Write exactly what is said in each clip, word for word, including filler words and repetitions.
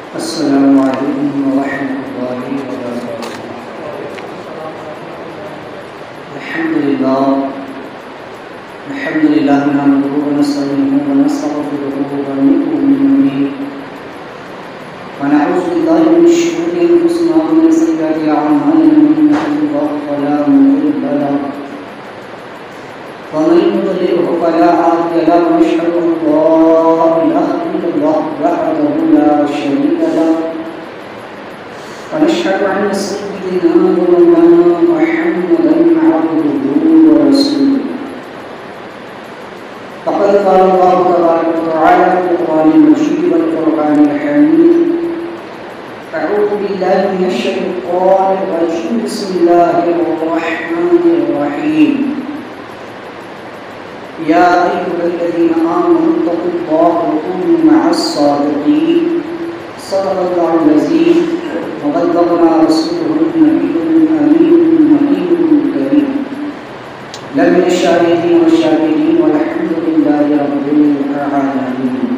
السلام علیکم ورحمۃ اللہ وبرکاتہ۔ الحمد للہ الحمد للہ نحمده ونستعینه ونستغفره ونؤمن به ونعوذ باللہ من شرور انفسنا ومن سیئات اعمالنا، من يهده الله فلا مضل له ومن يضلل فلا هادي له، ونشهد ان لا اله الا الله وحده لا شريك له، ونشهد ان سيدنا ومولانا محمدا عبده ورسوله. فقد قال الله تبارك وتعالى في القرآن المجيد والفرقان الحميد: أعوذ بالله من الشيطان الرجيم، بسم الله الرحمن الرحيم. يا أيها الذين آمنوا اتقوا الله وكونوا مع الصادقين. صدق الله العظيم وبلغنا رسوله النبي الأمين المكين الكريم. لمن الشاهدين والشاكرين والحمد لله رب العالمين.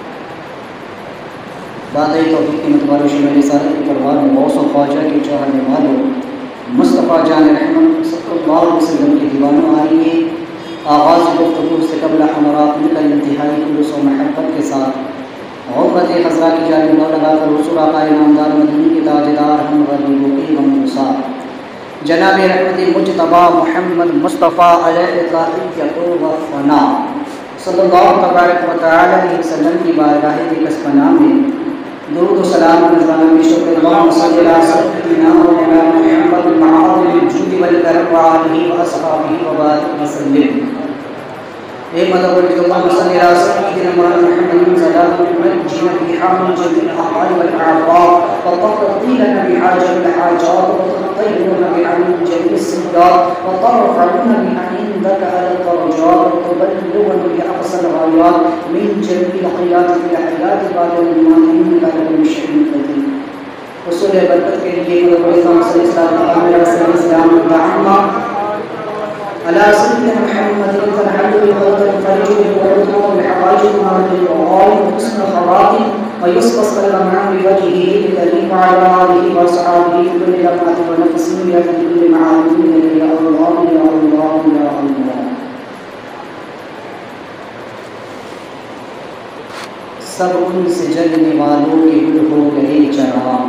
بعد توفیق کے متبار شمیر رسالت کی پروار میں غوث و خواجہ کے چاہنے والوں مصطفیٰ جان رحمت صلی اللہ علیہ وسلم کے دیوانوں آئیے. آغاز گفتگو سے قبل ہمارا کا انتہائی خلوص و محبت کے ساتھ غربت خزرہ کی جانب نو لگا کر رسول آقا نامدار مدنی کے تاجدار ہم غریبوں کے غم گسار جناب رحمت مجتبیٰ محمد مصطفیٰ علیہ الطاعت و فنا صلی اللہ تبارک و تعالی علیہ وسلم کی بارگاہ اقدس پناہ میں درود و سلام نذرانہ پیش کرتے اللہم صلی علی سیدنا و مولانا محمد المعاذ الجود والکرم وآلہ واصحابہ وبارک وسلم. اے مدد اللہم صلی علی سیدنا مولانا محمد صلاۃ تنجینا بحال جميع الاحوال والاعراض وتقضينا بحاجة الحاجات وتطيرنا بعلم جميع السيئات وترفعنا بها عندك على الدرجات وتبلغنا بأقصى الغايات من جميع الخيرات في الحياة بعد الموت إنك على كل شيء قدير. رسول برکت کے لیے مدد صلی اللہ علیہ وسلم دعنا على سيدنا محمد فنحل بالقدر الفرج والقدر بحوائج المال والغاية وحسن الخواتم ويسقط الأمام بوجهه الكريم وعلى آله وأصحابه كل لمحة ونفس يأتي كل معاني يا الله يا الله يا الله. سب ان سے جلنے والوں کے گل ہو گئے چراغ،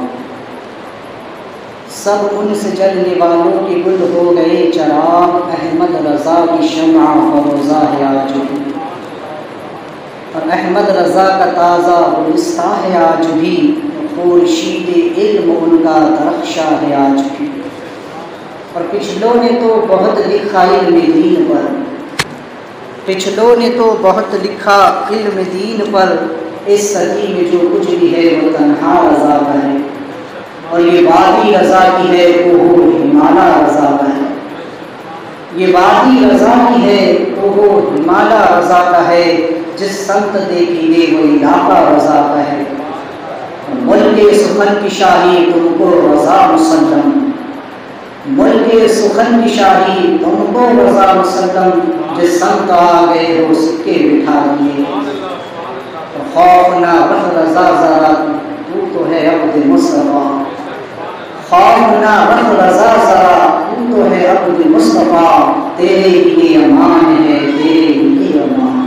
سب ان سے جلنے والوں کے گل ہو گئے چراغ، احمد رضا کی شمع فروزہ ہے آج بھی، اور احمد رضا کا تازہ گلستہ ہے آج بھی، خورشید علم ان کا درخشاں ہے آج بھی. اور پچھلوں نے تو بہت لکھا علم دین پر، پچھلوں نے تو بہت لکھا علم دین پر، اس صدی میں جو کچھ بھی ہے وہ تنہا رضا کا ہے، اور یہ وادی رضا کی ہے وہ ہمالا رضا کا ہے، یہ وادی رضا کی ہے وہ ہمالا رضا کا ہے، جس سمت دیکھی گے وہ علاقہ رضا کا ہے. ملک سخن کی شاہی تم کو رضا مسلم، ملک سخن کی شاہی تم کو رضا مسلم، جس سمت آ گئے وہ سکے بٹھا دیے. خوف نہ رکھ رضا ذرا تو تو ہے عبد مصطفیٰ، خوف نہ رکھ رضا ذرا تو تو ہے عبد مصطفیٰ، تیرے لیے امان ہے تیرے لیے امان.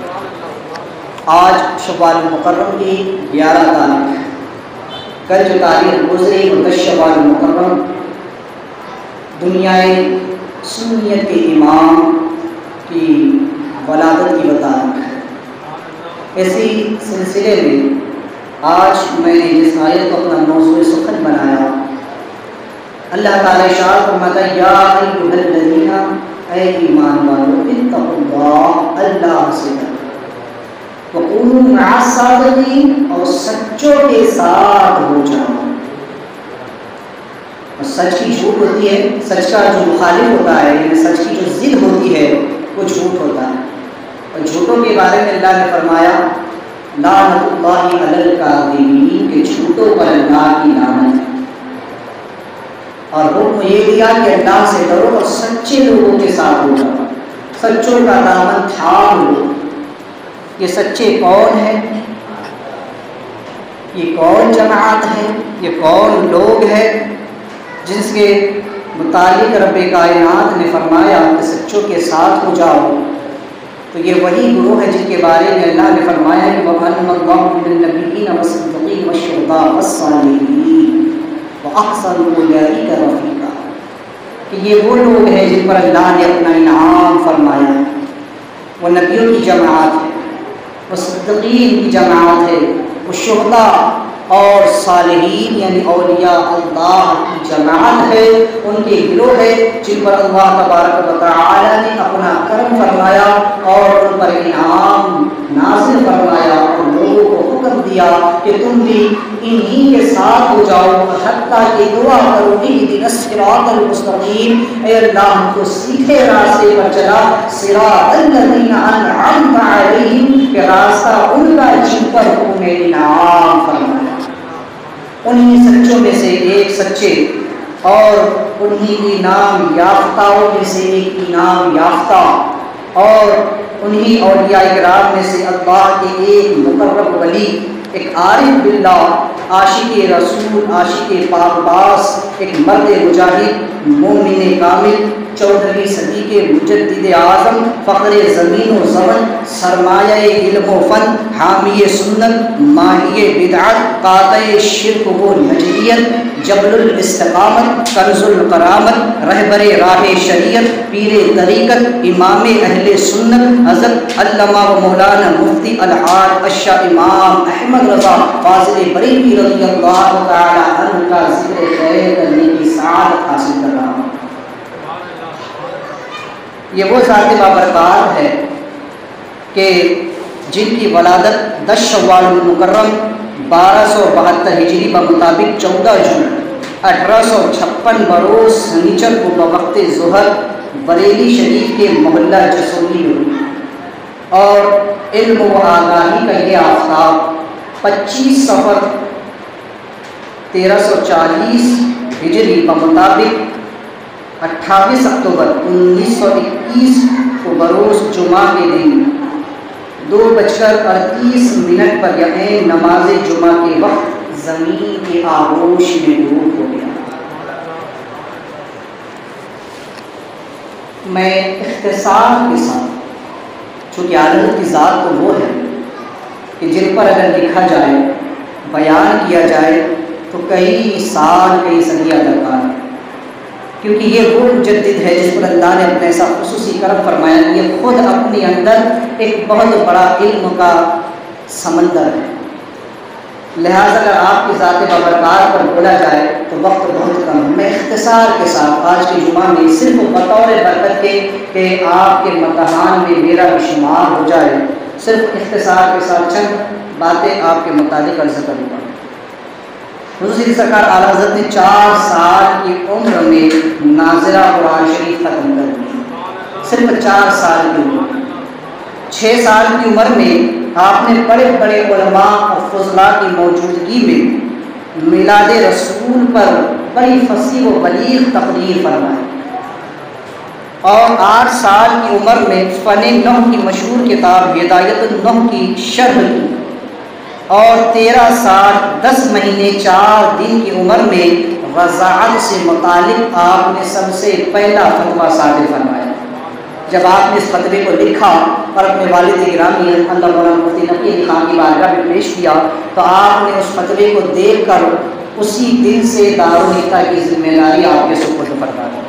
آج شوال المکرم کی گیارہ تاریخ ہے. کل جو تاریخ گزری وہ شوال المکرم دنیائے سنیت کے امام کی ولادت کی بتانا ہے. اسی سلسلے میں آج میں نے جس آیت کو اپنا موضوع سخن بنایا، اللہ تعالیٰ ارشاد فرماتا ہے یا ایھا الذین، اے ایمان والو، اتقوا اللہ، اللہ سے ڈرو، وکونوا مع الصادقین، اور سچوں کے ساتھ ہو جاؤ. اور سچ کی جھوٹ ہوتی ہے، سچ کا جو مخالف ہوتا ہے یعنی سچ کی جو ضد ہوتی ہے وہ جھوٹ ہوتا ہے. اور جھوٹوں کے بارے میں اللہ نے فرمایا لعنت اللہ علی الکاذبین، کہ جھوٹوں پر اللہ کی لعنت ہے. اور حکم یہ دیا کہ اللہ سے ڈرو اور سچے لوگوں کے ساتھ ہو جاؤ، سچوں کا دامن تھام لو. یہ سچے کون ہیں؟ یہ کون جماعت ہے، یہ کون لوگ ہیں جس کے متعلق رب کائنات نے فرمایا کہ سچوں کے ساتھ ہو جاؤ؟ تو یہ وہی گروہ ہے جن کے بارے میں اللہ نے فرمایا کہ وَأَنَّ اللَّهُ بِالنَّبِيِّينَ وَالصِّدِّيقِينَ وَالشُّهَدَاءِ وَالصَّالِحِينَ وَأَحْسَنَ أُولَٰئِكَ رَفِيقًا، کہ یہ وہ لوگ ہیں جن پر اللہ نے اپنا انعام فرمایا ہے۔ وہ نبیوں کی جماعت ہے، وہ صدیقین کی جماعت ہے، وہ شہداء اور صالحین یعنی اولیاء اللہ کی جماعت ہے، ان کے گروہ ہے جن پر اللہ تبارک و تعالی نے اپنا کرم فرمایا اور ان پر انعام نازل فرمایا اور لوگوں کو حکم دیا کہ تم بھی انہی کے ساتھ ہو جاؤ، حتیٰ کہ دعا کرو اہدنا الصراط المستقیم، اے اللہ ہم کو سیدھے راستے پر چلا، صراط الذین انعمت علیہم، کہ راستہ ان کا جن پر تم نے انعام فرمایا۔ انہی سچوں میں سے ایک سچے اور انہی انعام یافتاؤں میں سے ایک انعام یافتہ اور انہی اولیاء کرام میں سے اللہ کے ایک مقرب ولی، ایک عارف باللہ، عاشق رسول، عاشق پاک باز، ایک مرد مجاہد، مومن کامل، چودہویں صدی کے مجدد اعظم، فخر زمین و زمن، سرمایہ علم و فن، حامی سنت، ماہی بدعت، قاطع شرک و نجریت، جبل الاستقامت، کنز الکرامت، رہبر راہ شریعت، پیر طریقت، امام اہل سنت، حضرت علامہ و مولانا مفتی الحاج الشاہ امام احمد رضا فاضل بریلوی رضی اللہ تعالی عنہ کا ذکر خیر کرنے کی سعادت حاصل کر رہا ہوں۔ یہ وہ ذات بابرکات ہے کہ جن کی ولادت دس شوال المکرم بارہ سو بہتر ہجری بمطابق چودہ جون اٹھارہ سو چھپن بروز سنیچر کو بوقت ظہر بریلی شریف کے محلہ جسولی ہوئی، اور علم و آگاہی کا یہ آفتاب پچیس سفر تیرہ سو چالیس ہجری بمطابق اٹھائیس اکتوبر انیس سو اکیس کو بروز جمعہ کے دن دو بج کر اڑتیس منٹ پر یعنی نماز جمعہ کے وقت زمین کے آغوش میں غروب ہو گیا۔ میں اختصار کے ساتھ، چونکہ عالم کی ذات تو وہ ہے کہ جن پر اگر لکھا جائے، بیان کیا جائے تو کئی سال کئی صدیاں درکار ہیں، کیونکہ یہ وہ مجدد ہے جس پر اللہ نے اپنے ایسا خصوصی کرم فرمایا کہ یہ خود اپنے اندر ایک بہت بڑا علم کا سمندر ہے۔ لہٰذا اگر آپ کی ذات بابرکات پر بولا جائے تو وقت بہت کم ہے۔ میں اختصار کے ساتھ آج کے جمعہ میں صرف بطور برکت کے کہ آپ کے امتحان میں میرا بھی شمار ہو جائے، صرف اختصار کے ساتھ چند باتیں آپ کے متعلق عرض کروں گا۔ حضور سرکار اعلیٰ حضرت نے چار سال کی عمر میں ناظرہ قرآن شریف ختم کر دی، صرف چار سال کی عمر۔ چھ سال کی عمر میں آپ نے بڑے بڑے علماء اور فضلاء کی موجودگی میں میلاد رسول پر بڑی فصیح و بلیغ تقریر فرمائی، اور آٹھ سال کی عمر میں فن نحو کی مشہور کتاب ہدایت النحو کی شرح کی، اور تیرہ سال دس مہینے چار دن کی عمر میں وضاحت سے متعلق آپ نے سب سے پہلا فتویٰ صادر فرمایا۔ جب آپ نے اس فتوے کو لکھا اور اپنے والد گرامی اللہ مولانا مفتی نقی علی خان کی بارگاہ میں پیش کیا تو آپ نے اس فتوے کو دیکھ کر اسی دن سے دارالفتہ کی ذمہ داری آپ کے سپرد فرما دی۔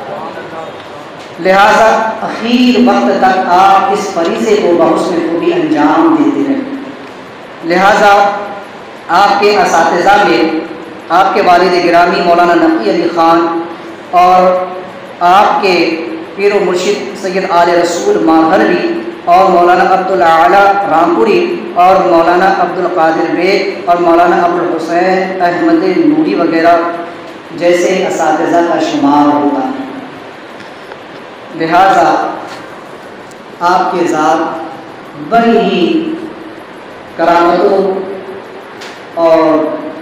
لہٰذا اخیر وقت تک آپ اس فریضے کو بحسن خوبی انجام دیتے رہے۔ لہٰذا آپ کے اساتذہ میں آپ کے والد گرامی مولانا نقی علی خان اور آپ کے پیر و مرشد سید آل رسول ماہروی اور مولانا عبدالعالی رامپوری اور مولانا عبدالقادر بیگ اور مولانا ابوالحسین احمد نوری وغیرہ جیسے اساتذہ کا شمار ہوتا ہے۔ لہٰذا آپ کے ذات بڑی ہی کرامتوں اور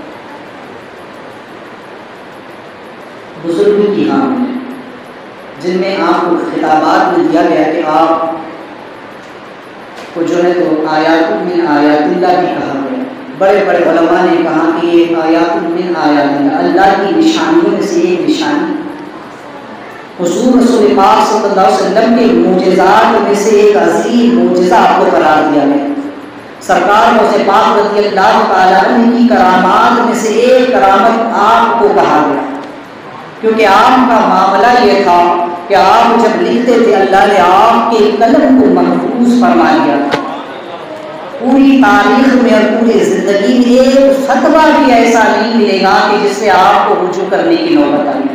بزرگوں کی حامل ہے، جن میں آپ کو خطابات میں دیا گیا کہ آپ کو جو ہے تو آیات من آیات اللہ بھی کہا گیا، بڑے بڑے علماء نے کہا کہ یہ آیات من آیات اللہ کی نشانیوں میں سے ایک نشانی، حضور رسول پاک صلی اللہ علیہ وسلم کے معجزات میں سے ایک عظیم معجزہ آپ کو قرار دیا گیا۔ سرکار غوث پاک رضی اللہ تعالیٰ عنہ کی کرامات میں سے ایک کرامت آپ کو کہا گیا، کیونکہ آپ کا معاملہ یہ تھا کہ آپ جب لکھتے تھے اللہ نے آپ کے قلم کو محفوظ فرما دیا تھا۔ پوری تاریخ میں اور پوری زندگی میں ایک فتویٰ بھی ایسا نہیں ملے گا کہ جس سے آپ کو رجوع کرنے کی نوبت آئی،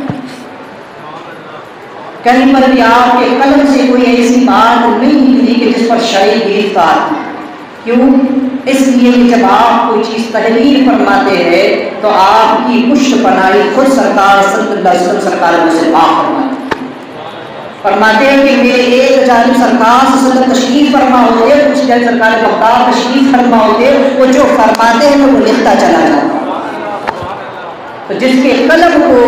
کہیں پر بھی آپ کے قلم سے کوئی ایسی بات نہیں ملی کہ جس پر شرعی گرفتار تھی۔ کیوں؟ اس لیے کہ جب آپ کوئی چیز تحریر فرماتے ہیں تو آپ کی پشت پناہی خود سرکار صلی اللہ علیہ وسلم سرکار میں سے پاک فرماتے ہیں فرماتے ہیں کہ میرے ایک جانب سرکار صلی اللہ علیہ وسلم تشریف فرما ہوتے، کچھ جانب سرکار بغداد تشریف فرما ہوتے، وہ جو فرماتے ہیں وہ لکھتا چلا جاتا۔ تو جس کے قلم کو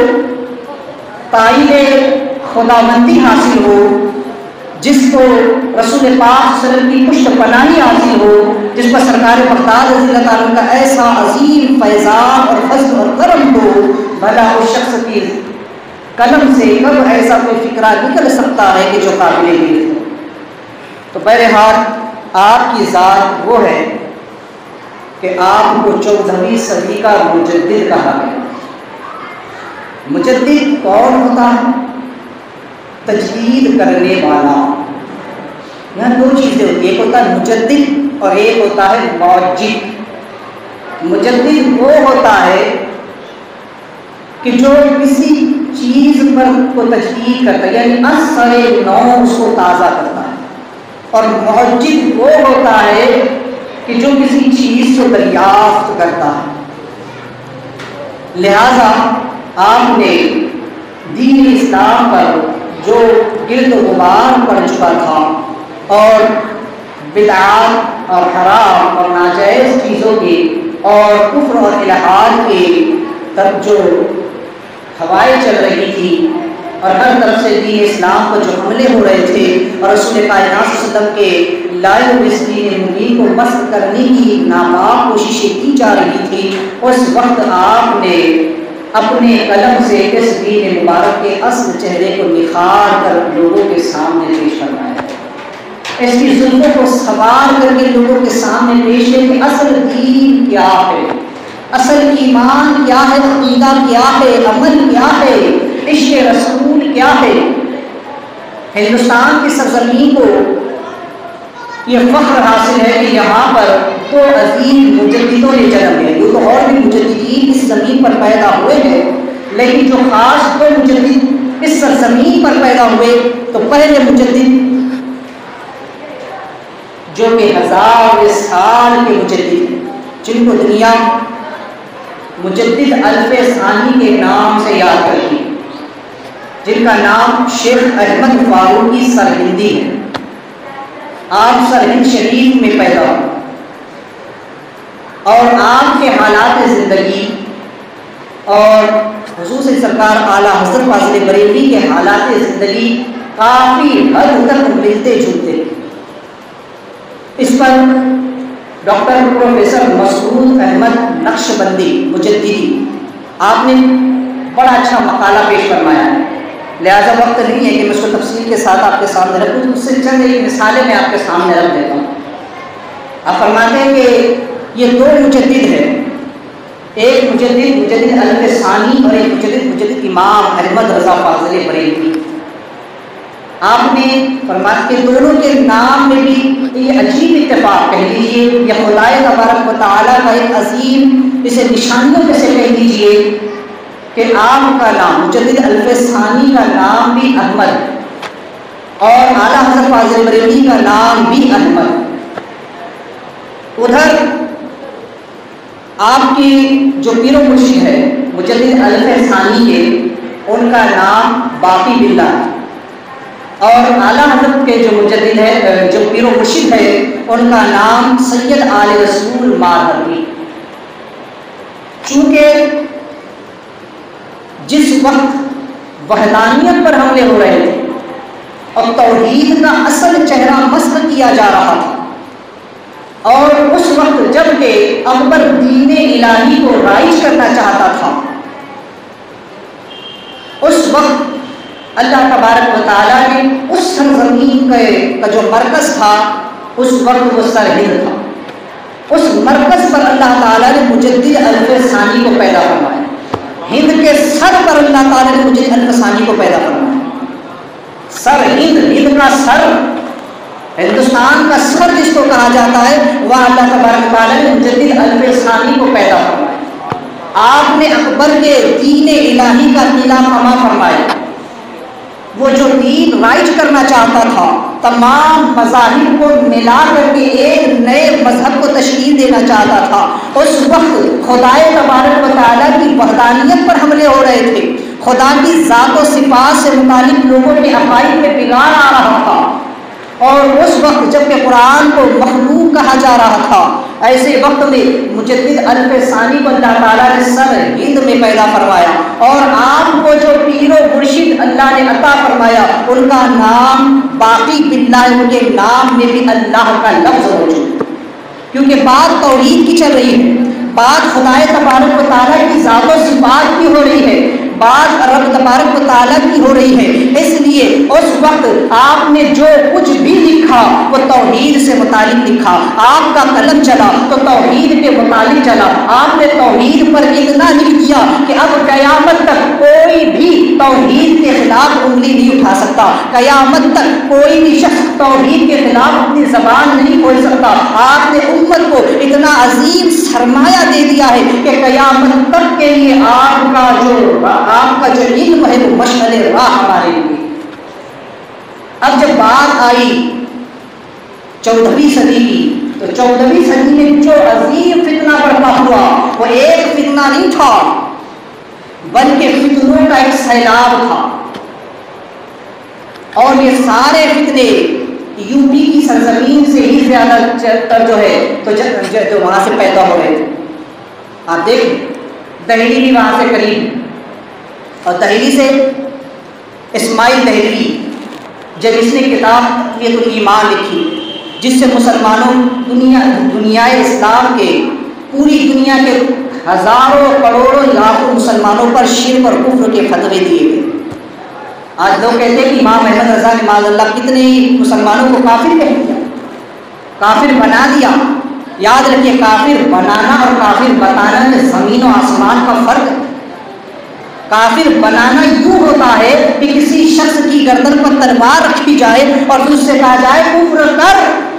تائید خداوندی حاصل ہو، جس کو رسول پاک صلی اللہ علیہ وسلم کی پشت پناہی حاصل ہو، جس پر سرکار بغداد رضی اللہ تعالیٰ کا ایسا عظیم فیضان اور فضل اور کرم ہو، بھلا اس شخص کی قلم سے کب ایسا کوئی فکرہ نکل سکتا ہے کہ جو قابل گرفت ہو۔ تو بہرحال آپ کی ذات وہ ہے کہ آپ کو چودہویں صدی کا مجدد کہا گیا۔ مجدد کون ہوتا ہے؟ تجدید کرنے والا۔ یہاں دو چیزیں ہوتی ہیں، ایک ہوتا ہے مجدد اور ایک ہوتا ہے موجد۔ مجدد وہ ہوتا ہے کہ جو کسی چیز پر کو تجدید کرتا ہے، یعنی اثر نو اس کو تازہ کرتا ہے، اور موجد وہ ہوتا ہے کہ جو کسی چیز کو دریافت کرتا ہے۔ لہذا آپ نے دین اسلام پر جو گرد و غبار پڑ چکا تھا اور بدعات اور حرام اور ناجائز چیزوں کے اور کفر اور الحاد کے طرف جو ہوائیں چل رہی تھی اور ہر طرف سے دین اسلام پر جو حملے ہو رہے تھے اور رسول کائنات صلی اللہ علیہ وسلم کے لائے ہوئے اس دین مبین کو مسخ کرنے کی ناپاک کوششیں کی جا رہی تھی، اس وقت آپ نے اپنے قلم سے اس دین مبارک کے اصل چہرے کو نکھار کر لوگوں کے سامنے پیش کروایا، اس کی زلفوں کو سوار کر کے لوگوں کے سامنے پیش ہے کہ اصل دین کیا ہے، اصل ایمان کیا ہے، عقیدہ کیا ہے، عمل کیا ہے، عشق رسول کیا ہے۔ ہندوستان کی سرزمین کو یہ فخر حاصل ہے کہ یہاں پر تو عظیم مجددوں نے جنم لیا، جو تو اور بھی مجددین اس زمین پر پیدا ہوئے ہیں، لیکن جو خاص دو مجدد اس سرزمین پر پیدا ہوئے، تو پہلے مجدد جو کہ ہزار سال کے مجدد ہیں، جن کو دنیا مجدد الف ثانی کے نام سے یاد کرتی ہے، جن کا نام شیخ احمد فاروقی سرہندی ہے۔ آپ سرہند شریف میں پیدا ہوئے اور آپ کے حالات زندگی اور حضور سے سرکار اعلیٰ حضرت فاضل بریلوی کے حالات زندگی کافی حد تک ملتے جلتے۔ اس پر ڈاکٹر پروفیسر مسعود احمد نقشبندی مجددی آپ نے بڑا اچھا مقالہ پیش فرمایا ہے، لہذا وقت نہیں ہے کہ میں اس کو تفصیل کے ساتھ آپ کے سامنے رکھوں، اس سے چند ایک مثالیں میں آپ کے سامنے رکھ دیتا ہوں۔ آپ فرماتے ہیں کہ یہ دو مجدد ہیں، ایک مجدد مجدد الف ثانی اور ایک مجدد مجدد امام احمد رضا فاضل بریلوی۔ آپ نے فرمایا کہ دونوں کے نام میں بھی یہ عجیب اتفاق کہہ لیجیے، یہ خدائے تبارک و تعالیٰ کا ایک عظیم اسے نشانیوں میں سے کہہ دیجیے کہ آپ کا نام مجدد الف ثانی کا نام بھی احمد اور اعلیٰ حضرت فاضل بریلوی کا نام بھی احمد۔ ادھر آپ کی جو پیر و مرشد ہے مجدد الف ثانی کے، ان کا نام باقی باللہ ہے، اور اعلیٰ حضرت کے جو مجدد ہے جو پیر و مرشد ہے ان کا نام سید آل رسول ماہروی۔ چونکہ جس وقت وحدانیت پر حملے ہو رہے تھے اور توحید کا اصل چہرہ مسخ کیا جا رہا تھا، اور اس وقت جب کہ اکبر دین الہی کو رائج کرنا چاہتا تھا، اس وقت اللہ تبارک و تعالیٰ نے اس سرزمین کا جو مرکز تھا اس وقت وہ سر ہند تھا، اس مرکز پر اللہ تعالیٰ نے مجدد الف ثانی کو پیدا فرمایا، ہند کے سر پر اللہ تعالیٰ نے مجدد الف ثانی کو پیدا فرمایا۔ سر ہند، ہند کا سر، ہندوستان کا سر جس کو کہا جاتا ہے، وہ اللہ تبارک تعالیٰ نے مجدد الف ثانی کو پیدا فرمایا۔ آپ نے اکبر کے دین الہی کا قلعہ کما فرمایا، وہ جو دین رائج کرنا چاہتا تھا، تمام مذاہب کو ملا کر کے ایک نئے مذہب کو تشکیل دینا چاہتا تھا، اس وقت خدائے تبارک و تعالیٰ کی وحدانیت پر حملے ہو رہے تھے، خدا کی ذات و صفات سے متعلق لوگوں کے عقائد میں بگاڑ آ رہا تھا، اور اس وقت جب کہ قرآن کو مخلوق کہا جا رہا تھا، ایسے وقت میں مجدد الف ثانی کو اللہ تعالیٰ نے سر ہند میں پیدا فرمایا، اور آپ کو جو پیر و مرشد اللہ نے عطا فرمایا ان کا نام باقی باللہ، ان کے نام میں بھی اللہ کا لفظ موجود، کیونکہ بات توحید کی چل رہی ہے، بات خدائے تبارک و تعالیٰ کی ذات و صفات کی ہو رہی ہے، بات رب تبارک و تعالیٰ کی ہو رہی ہے، اس لیے اس وقت آپ نے جو کچھ بھی لکھا وہ توحید سے متعلق لکھا، آپ کا قلم چلا تو توحید کے متعلق چلا، آپ نے توحید پر اتنا لکھ دیا کہ اب قیامت تک کوئی بھی توحید کے خلاف انگلی نہیں اٹھا سکتا، قیامت تک کوئی بھی شخص توحید کے خلاف اپنی زبان نہیں کھول سکتا۔ آپ نے امت کو اتنا عظیم سرمایہ دے دیا ہے کہ قیامت تک کے لیے آپ کا جو آپ کا جو علم ہے وہ مشعل راہ ہمارے لیے۔ اب جب بات آئی چودہویں صدی کی، تو چودہویں صدی میں جو عظیم فتنہ برپا ہوا وہ ایک فتنہ نہیں تھا بلکہ فتنوں کا ایک سیلاب تھا، اور یہ سارے فتنے یو پی کی سرزمین سے ہی زیادہ تر جو ہے تو جو وہاں سے پیدا ہو رہے تھے۔ آپ دیکھیں دہلی بھی وہاں سے قریب، اور دہلی سے اسماعیل دہلوی جب اس نے کتاب تقویۃ الایمان لکھی، جس سے مسلمانوں دنیا دنیا اسلام کے پوری دنیا کے ہزاروں کروڑوں لاکھوں مسلمانوں پر شرک اور کفر کے فتوے دیے گئے۔ آج لوگ کہتے ہیں کہ امام احمد رضا نے معاذ اللہ کتنے ہی مسلمانوں کو کافر کہہ دیا، کافر بنا دیا۔ یاد رکھیے کافر بنانا اور کافر بتانا میں زمین و آسمان کا فرق ہے۔ کافر بنانا یوں ہوتا ہے کہ کسی شخص کی گردن پر تلوار رکھی جائے اور پھر اس سے کہا جائے کفر کر،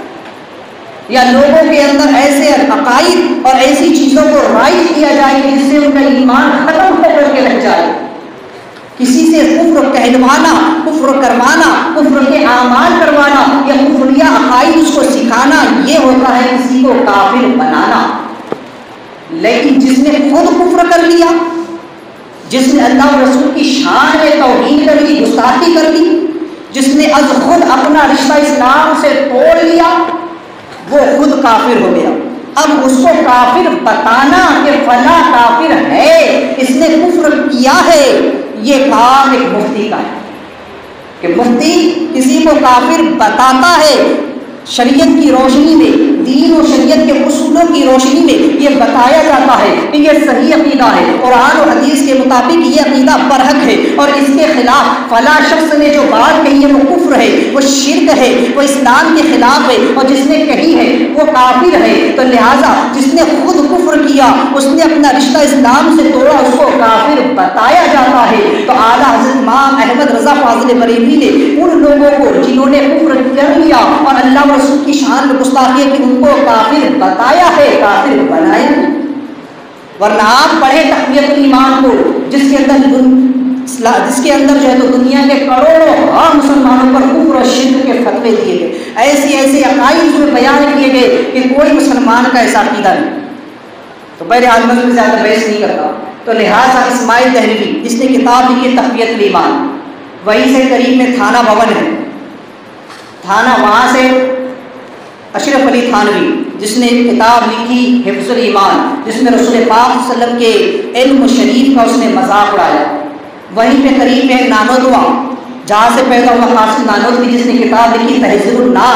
یا لوگوں کے اندر ایسے عقائد اور ایسی چیزوں کو رائج کیا جائے کہ جس سے ان کا ایمان ختم ہو کر کے رہ جائے۔ کسی سے کفر کہلوانا، کفر کروانا، کفر کے اعمال کروانا یا کفریہ عقائد اس کو سکھانا، یہ ہوتا ہے کسی کو کافر بنانا۔ لیکن جس نے خود کفر کر لیا، جس نے اللہ و رسول کی شان میں توہین کر لی، گستاخی کر لی، جس نے از خود اپنا رشتہ اسلام سے توڑ لیا، وہ خود کافر ہو گیا۔ اب اس کو کافر بتانا کہ فلاں کافر ہے، اس نے کفر کیا ہے، یہ کام ایک مفتی کا ہے کہ مفتی کسی کو کافر بتاتا ہے، شریعت کی روشنی میں، دین و شریعت کے اصولوں کی روشنی میں یہ بتایا جاتا ہے کہ یہ صحیح عقیدہ ہے، قرآن اور حدیث کے مطابق یہ عقیدہ برحق ہے، اور اس کے خلاف فلاں شخص نے جو بات کہی ہے وہ کفر ہے، وہ شرک ہے، وہ اسلام کے خلاف ہے، اور جس نے کہی ہے وہ کافر ہے۔ تو لہٰذا جس نے خود کفر کیا، اس نے اپنا رشتہ اسلام سے توڑا، اس کو کافر بتایا جاتا ہے۔ تو اعلیٰ حضرت امام احمد رضا فاضل بریلوی نے ان لوگوں کو جنہوں نے کفر کر لیا اور اللہ رسول کی شان میں گستاخی کی ان کو کافر بتایا ہے، کافر بنایا نہیں۔ ورنہ آپ پڑھیں تقویۃ الایمان کو، جس کے اندر جس کے اندر جو ہے تو دنیا کے کروڑوں عام مسلمانوں پر کفر اور شرک کے فتوے دیے گئے، ایسی ایسی عقائد اس میں بیان کیے گئے کہ کوئی مسلمان کا ایسا عقیدہ نہیں۔ تو بہرحال میں زیادہ بحث نہیں کرتا، تو لہٰذا اسماعیل دہلوی جس نے کتاب لکھی تقویۃ الایمان، وہیں سے قریب میں تھانہ بھون ہے، تھانہ وہاں سے اشرف علی تھانوی جس نے کتاب لکھی حفظ الایمان، جس میں رسول پاک صلی اللہ علیہ وسلم کے علم شریف کا اس نے مذاق اڑایا، وہیں پہ قریب ہے نانودوا جہاں سے پیدا ہوا حافظ نانوتوی جس نے کتاب لکھی تہذیب الناس،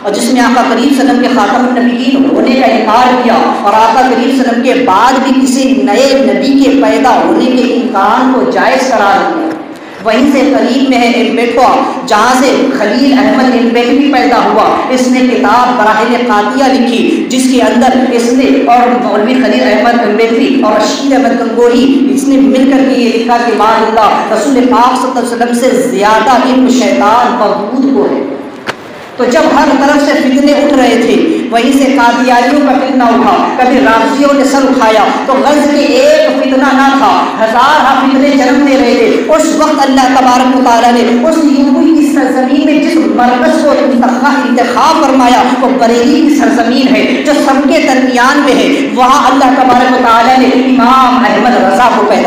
اور جس میں آقا کریم صلی اللہ علیہ وسلم کے خاتم النبیین ہونے کا انکار کیا اور آقا کریم صلی اللہ علیہ وسلم کے بعد بھی کسی نئے نبی کے پیدا ہونے کے امکان کو جائز قرار دیا. وہیں سے قریب میں ہے امبیٹوا جہاں سے خلیل احمد امبیٹوی پیدا ہوا. اس نے کتاب براہین قاطعہ لکھی جس کے اندر اس نے اور مولوی خلیل احمد امبیٹوی اور رشید احمد گنگوہی اس نے مل کر کے یہ لکھا کہ ماذ اللہ رسول پاک صلی اللہ علیہ وسلم سے زیادہ علم شیطان موجود کو ہے. تو جب ہر طرف سے فتنے اٹھ رہے تھے وہیں سے قادیانیوں کا فتنہ اٹھا, کبھی رافضیوں نے سر اٹھایا تو غرض کے ایک فتنہ نہ تھا, ہزار ہاں فتنے جنم دے رہے تھے. اس وقت اللہ تبارک و تعالیٰ نے اس یوبی کی سرزمین میں جس مرکز کو انتخاب فرمایا وہ بریلی کی سرزمین ہے جو سب کے درمیان میں ہے. وہاں اللہ تبارک و تعالیٰ نے امام احمد رضا کو پیدا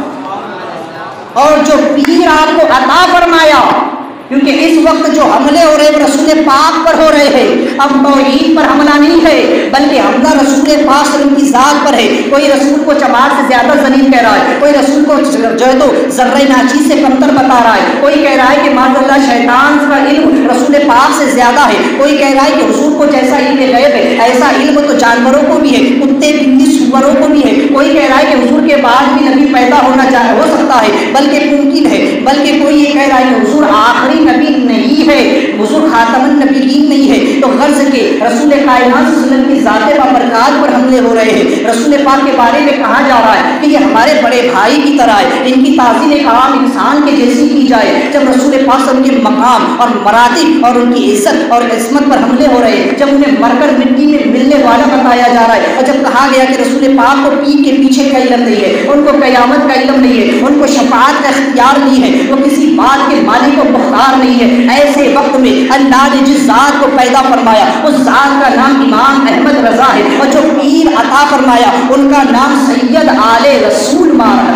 فرمایا اور جو پیر آپ کو عطا فرمایا, کیونکہ اس وقت جو حملے ہو رہے ہیں رسول پاک پر ہو رہے ہیں. اب توحید پر حملہ نہیں ہے بلکہ حملہ رسول پاک صلی اللہ علیہ وسلم کی ذات پر ہے. کوئی رسول کو چمار سے زیادہ ذلیل کہہ رہا ہے, کوئی رسول کو جو ہے تو ذرہ ناچیز سے کمتر بتا رہا ہے, کوئی کہہ رہا ہے کہ معاذ اللہ شیطان کا علم رسول پاک سے زیادہ ہے, کوئی کہہ رہا ہے کہ حضور کو جیسا علم غیب ہے ایسا علم تو جانوروں کو بھی ہے, کتے بلی سوروں کو بھی ہے. کوئی کہہ رہا ہے کہ حضور کے بعد بھی نبی پیدا ہونا چاہے ہو سکتا ہے بلکہ ممکن ہے, بلکہ کوئی یہ کہہ رہا ہے کہ حضور آخری نبی نہیں ہے, حضور خاتم النبیین نہیں ہے. تو غرض کے رسول کائنات صلی اللہ علیہ وسلم کی ذات بابرکات پر حملے ہو رہے ہیں. رسول پاک کے بارے میں کہا جا رہا ہے کہ یہ ہمارے بڑے بھائی کی طرح ہے, ان کی تعظیم ایک عام انسان کے جیسی کی جائے. جب رسول پاک صلی اللہ علیہ وسلم کے مقام اور مراتب اور ان کی عزت اور عصمت پر حملے ہو رہے ہیں, جب انہیں مر کر مٹی میں ملنے والا بتایا جا رہا ہے, اور جب کہا گیا کہ رسول پاک کو پیر کے پیچھے کا علم نہیں ہے, ان کو قیامت کا علم نہیں ہے, ان کو شفاعت کا اختیار نہیں ہے, وہ کسی بات کے مالک و مختار نہیں ہے, ایسے وقت میں اللہ نے جس ذات کو پیدا فرمایا اس ذات کا نام امام احمد رضا ہے, اور جو پیر عطا فرمایا ان کا نام سید آل رسول مارا.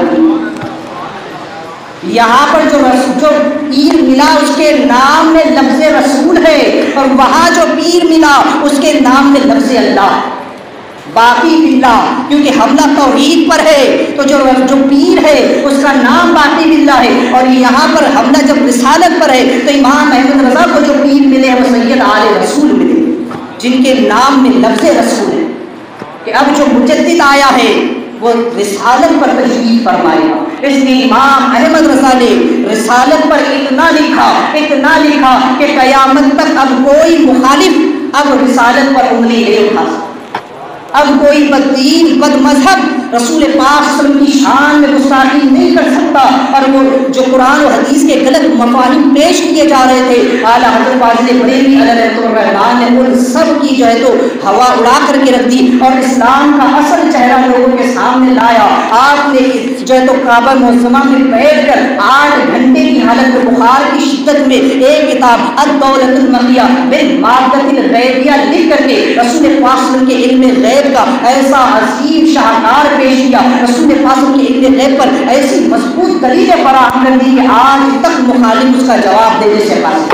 یہاں پر جو جو پیر ملا اس کے نام میں لفظ رسول ہے, اور وہاں جو پیر ملا اس کے نام میں لفظ اللہ. باقی باللہ کیونکہ حملہ توحید پر ہے تو جو جو پیر ہے اس کا نام باقی باللہ ہے, اور یہاں پر حملہ جب رسالت پر ہے تو امام احمد رضا کو جو پیر ملے ہیں وہ سید آل رسول ملے جن کے نام میں لفظ رسول ہے. کہ اب جو مجدد آیا ہے وہ رسالت پر تشریف فرمائے گا. اس لیے امام احمد رضا نے رسالت پر اتنا لکھا اتنا لکھا کہ قیامت تک اب کوئی مخالف اب رسالت پر انگلی نہیں اٹھا سکتا. اب کوئی بددین بد مذہب رسول پاک صلی اللہ علیہ وسلم کی شان میں گستاخی نہیں کر سکتا, اور وہ جو قرآن و حدیث کے غلط مفاہیم پیش کیے جا رہے تھے اعلیٰ حضرت فاضل بریلوی علیہ الرحمن نے ان سب کی جو ہے تو ہوا اڑا کر کے رکھ دی اور اسلام کا اصل چہرہ لوگوں کے سامنے لایا. آپ نے جو ہے تو کعبہ معظمہ میں بیٹھ کر آٹھ گھنٹے کی حالت میں بخار کی شدت میں ایک کتاب الدولۃ المغیہ بالمادۃ الغیبیہ لکھ کر کے رسول پاک صلی اللہ علیہ وسلم کے علم غیب کا ایسا عظیم شاہکار پیش کیا, رسول پاک کے علم غیب پر ایسی مضبوط دلیلیں فراہم کر دی کہ آج تک مخالف اس کا جواب دینے سے پاس.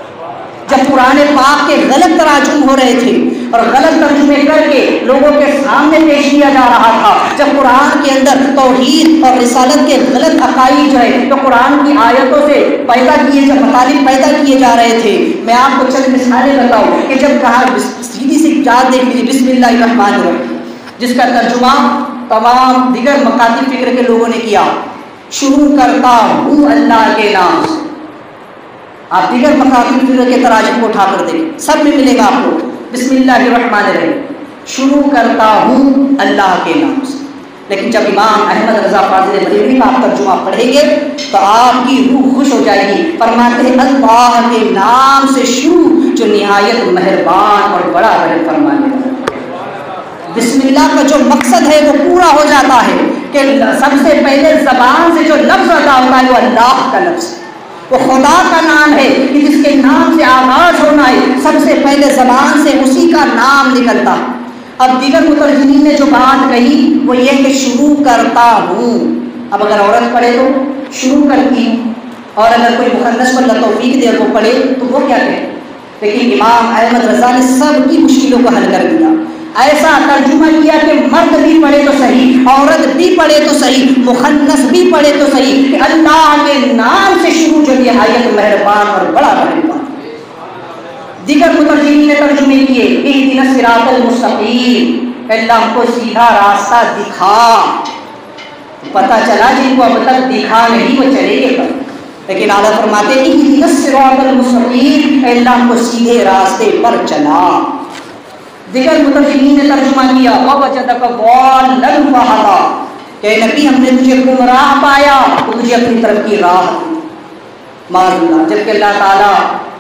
جب قرآن پاک کے غلط تراجم ہو رہے تھے اور غلط ترجمے کر کے لوگوں کے سامنے پیش کیا جا رہا تھا, جب قرآن کے اندر توحید اور رسالت کے غلط عقائد جو ہے تو قرآن کی آیتوں سے پیدا کیے جب مطالب پیدا کیے جا رہے تھے. میں آپ کو چند مثالیں بتاؤں کہ جب کہا سیدھی سی یاد دیکھ لیجیے بسم اللہ الرحمن الرحیم جس کا ترجمہ تمام دیگر مکاتب فکر کے لوگوں نے کیا, شروع کرتا ہوں اللہ کے نام سے. آپ دیگر مکاتب فکر کے تراجم کو اٹھا کر دیکھیں سب میں ملے گا آپ کو بسم اللہ الرحمن الرحیم, شروع کرتا ہوں اللہ کے نام سے. لیکن جب امام احمد رضا فاضل بریلوی کا آپ ترجمہ پڑھیں گے تو آپ کی روح خوش ہو جائے گی. فرماتے ہیں اللہ کے نام سے شروع جو نہایت مہربان اور بڑا رحم فرمانے والا. بسم اللہ کا جو مقصد ہے وہ پورا ہو جاتا ہے کہ سب سے پہلے زبان سے جو لفظ ادا ہوتا ہے وہ اللہ کا لفظ, وہ خدا کا نام ہے کہ جس کے نام سے آغاز ہونا ہے سب سے پہلے زبان سے اسی کا نام نکلتا. اب دیگر مترجمین نے جو بات کہی وہ یہ کہ شروع کرتا ہوں. اب اگر عورت پڑھے تو شروع کرتی ہوں, اور اگر کوئی مخنث پر توفیق دے وہ پڑھے تو وہ کیا کہے. لیکن امام احمد رضا نے سب کی مشکلوں کو حل کر دیا. ایسا ترجمہ کیا کہ مرد بھی پڑھے تو صحیح, عورت بھی پڑھے تو صحیح, مخنث بھی پڑھے تو صحیح کہ اللہ کے نام سے شروع جو نہایت مہربان اور بڑا مہربان. دیگر مترجمین نے ترجمے کیے اہدنا الصراط المستقیم، اللہ ہم کو سیدھا راستہ دکھا۔ پتہ چلا جن کو اب تک دکھا نہیں وہ چلے گے کب، لیکن اعلیٰ فرماتے ہیں اہدنا الصراط المستقیم، اللہ ہم کو سیدھے راستے پر چلا۔ دیگر مترجمین نے ترجمہ کیا ووجدک ضالا فہدی، کہ نبی ہم نے تجھے گمراہ پایا تو تجھے اپنی طرف کی راہ دی۔ معاذ اللہ، جبکہ اللہ تعالیٰ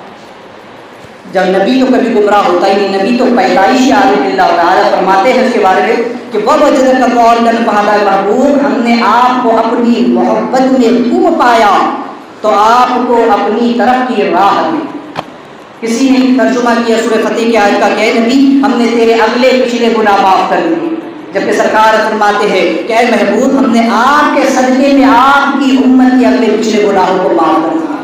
جب نبی تو کبھی گمراہ ہوتا ہی نہیں، نبی تو پیدائشی عالم اللہ تعالیٰ فرماتے ہیں اس کے بارے میں کہ ووجدک ضالا فہدی، محبوب ہم نے آپ کو اپنی محبت میں گم پایا تو آپ کو اپنی طرف کی راہ دی۔ کسی نے ترجمہ کیا سورہ فتح کی آیت کا کہ اے نبی ہم نے تیرے اگلے پچھلے گناہ معاف کر دیے، جبکہ سرکار فرماتے ہیں کہ اے محبوب ہم نے آپ کے صدقے میں آپ کی امت کے اگلے پچھلے گناہوں کو معاف کر دیا۔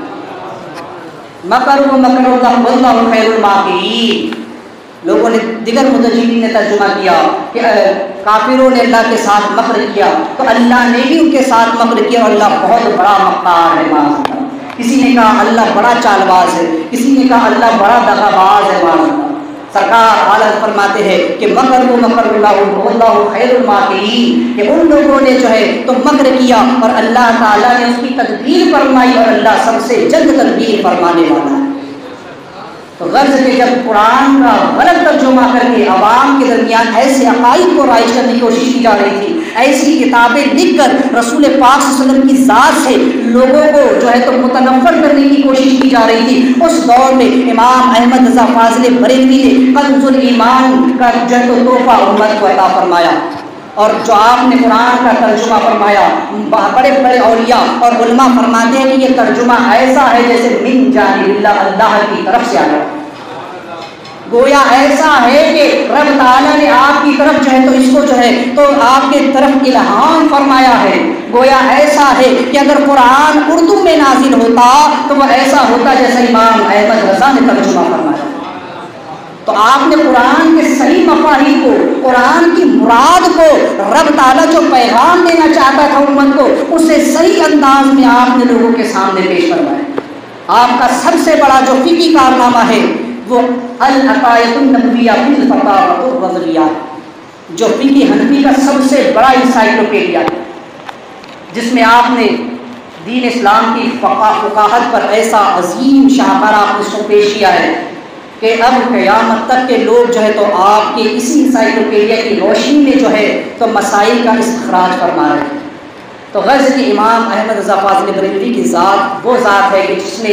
مکروا مکر اللہ واللہ خیر الماکرین، لوگوں نے دیگر مترجمین نے ترجمہ کیا کہ کافروں نے اللہ کے ساتھ مکر کیا تو اللہ نے بھی ان کے ساتھ مکر کیا اور اللہ بہت بڑا مکار ہے۔ معاذ اللہ، کسی نے کہا اللہ بڑا چال باز ہے، کسی نے کہا اللہ بڑا دغا باز ہے۔ معاذ اللہ، سرکار اعلیٰ فرماتے ہیں کہ مکر و مکر اللہ واللہ خیر الماکرین، کہ ان لوگوں نے جو ہے تو مکر کیا اور اللہ تعالیٰ نے اس کی تدبیر فرمائی اور اللہ سب سے جلد تدبیر فرمانے والا ہے۔ تو غرض کہ جب قرآن کا غلط ترجمہ کر کے عوام کے درمیان ایسے عقائد کو رائج کرنے کی کوشش کی جا رہی تھی، ایسی کتابیں لکھ کر رسول پاک صلی اللہ علیہ وسلم کی ذات سے لوگوں کو جو ہے تو متنفر کرنے کی کوشش کی جا رہی تھی، اس دور میں امام احمد رضا فاضل بریلوی نے کنز الایمان کا جو ہے تو تحفہ امت کو عطا فرمایا، اور جو آپ نے قرآن کا ترجمہ فرمایا، بڑے بڑے اولیاء اور علماء فرماتے ہیں کہ یہ ترجمہ ایسا ہے جیسے من جانب اللہ، اللہ کی طرف سے آیا، گویا ایسا ہے کہ رب تعالیٰ نے آپ کی طرف جو ہے تو اس کو جو ہے تو آپ کے طرف الہام فرمایا ہے۔ گویا ایسا ہے کہ اگر قرآن اردو میں نازل ہوتا تو وہ ایسا ہوتا جیسا امام احمد رضا نے ترجمہ فرمایا۔ تو آپ نے قرآن کے صحیح مفاہیم کو، قرآن کی مراد کو، رب تعالیٰ جو پیغام دینا چاہتا تھا امت کو، اسے صحیح انداز میں آپ نے لوگوں کے سامنے پیش کروایا۔ آپ کا سب سے بڑا جو فقہی کارنامہ ہے وہ العقائد النبویہ فی الفتاوی الرضویہ، جو فقہ حنفی کا سب سے بڑا انسائکلوپیڈیا ہے، جس میں آپ نے دین اسلام کی فقاہت پر ایسا عظیم شاہکار آپ نے اس کو پیش کیا ہے کہ اب قیامت تک کے لوگ جو ہے تو آپ کے اسی انسائکلوپیڈیا کی روشنی میں جو ہے تو مسائل کا استخراج فرما رہے ہیں۔ تو غرض کہ امام احمد رضا فاضل بریلوی کی ذات وہ ذات ہے کہ جس نے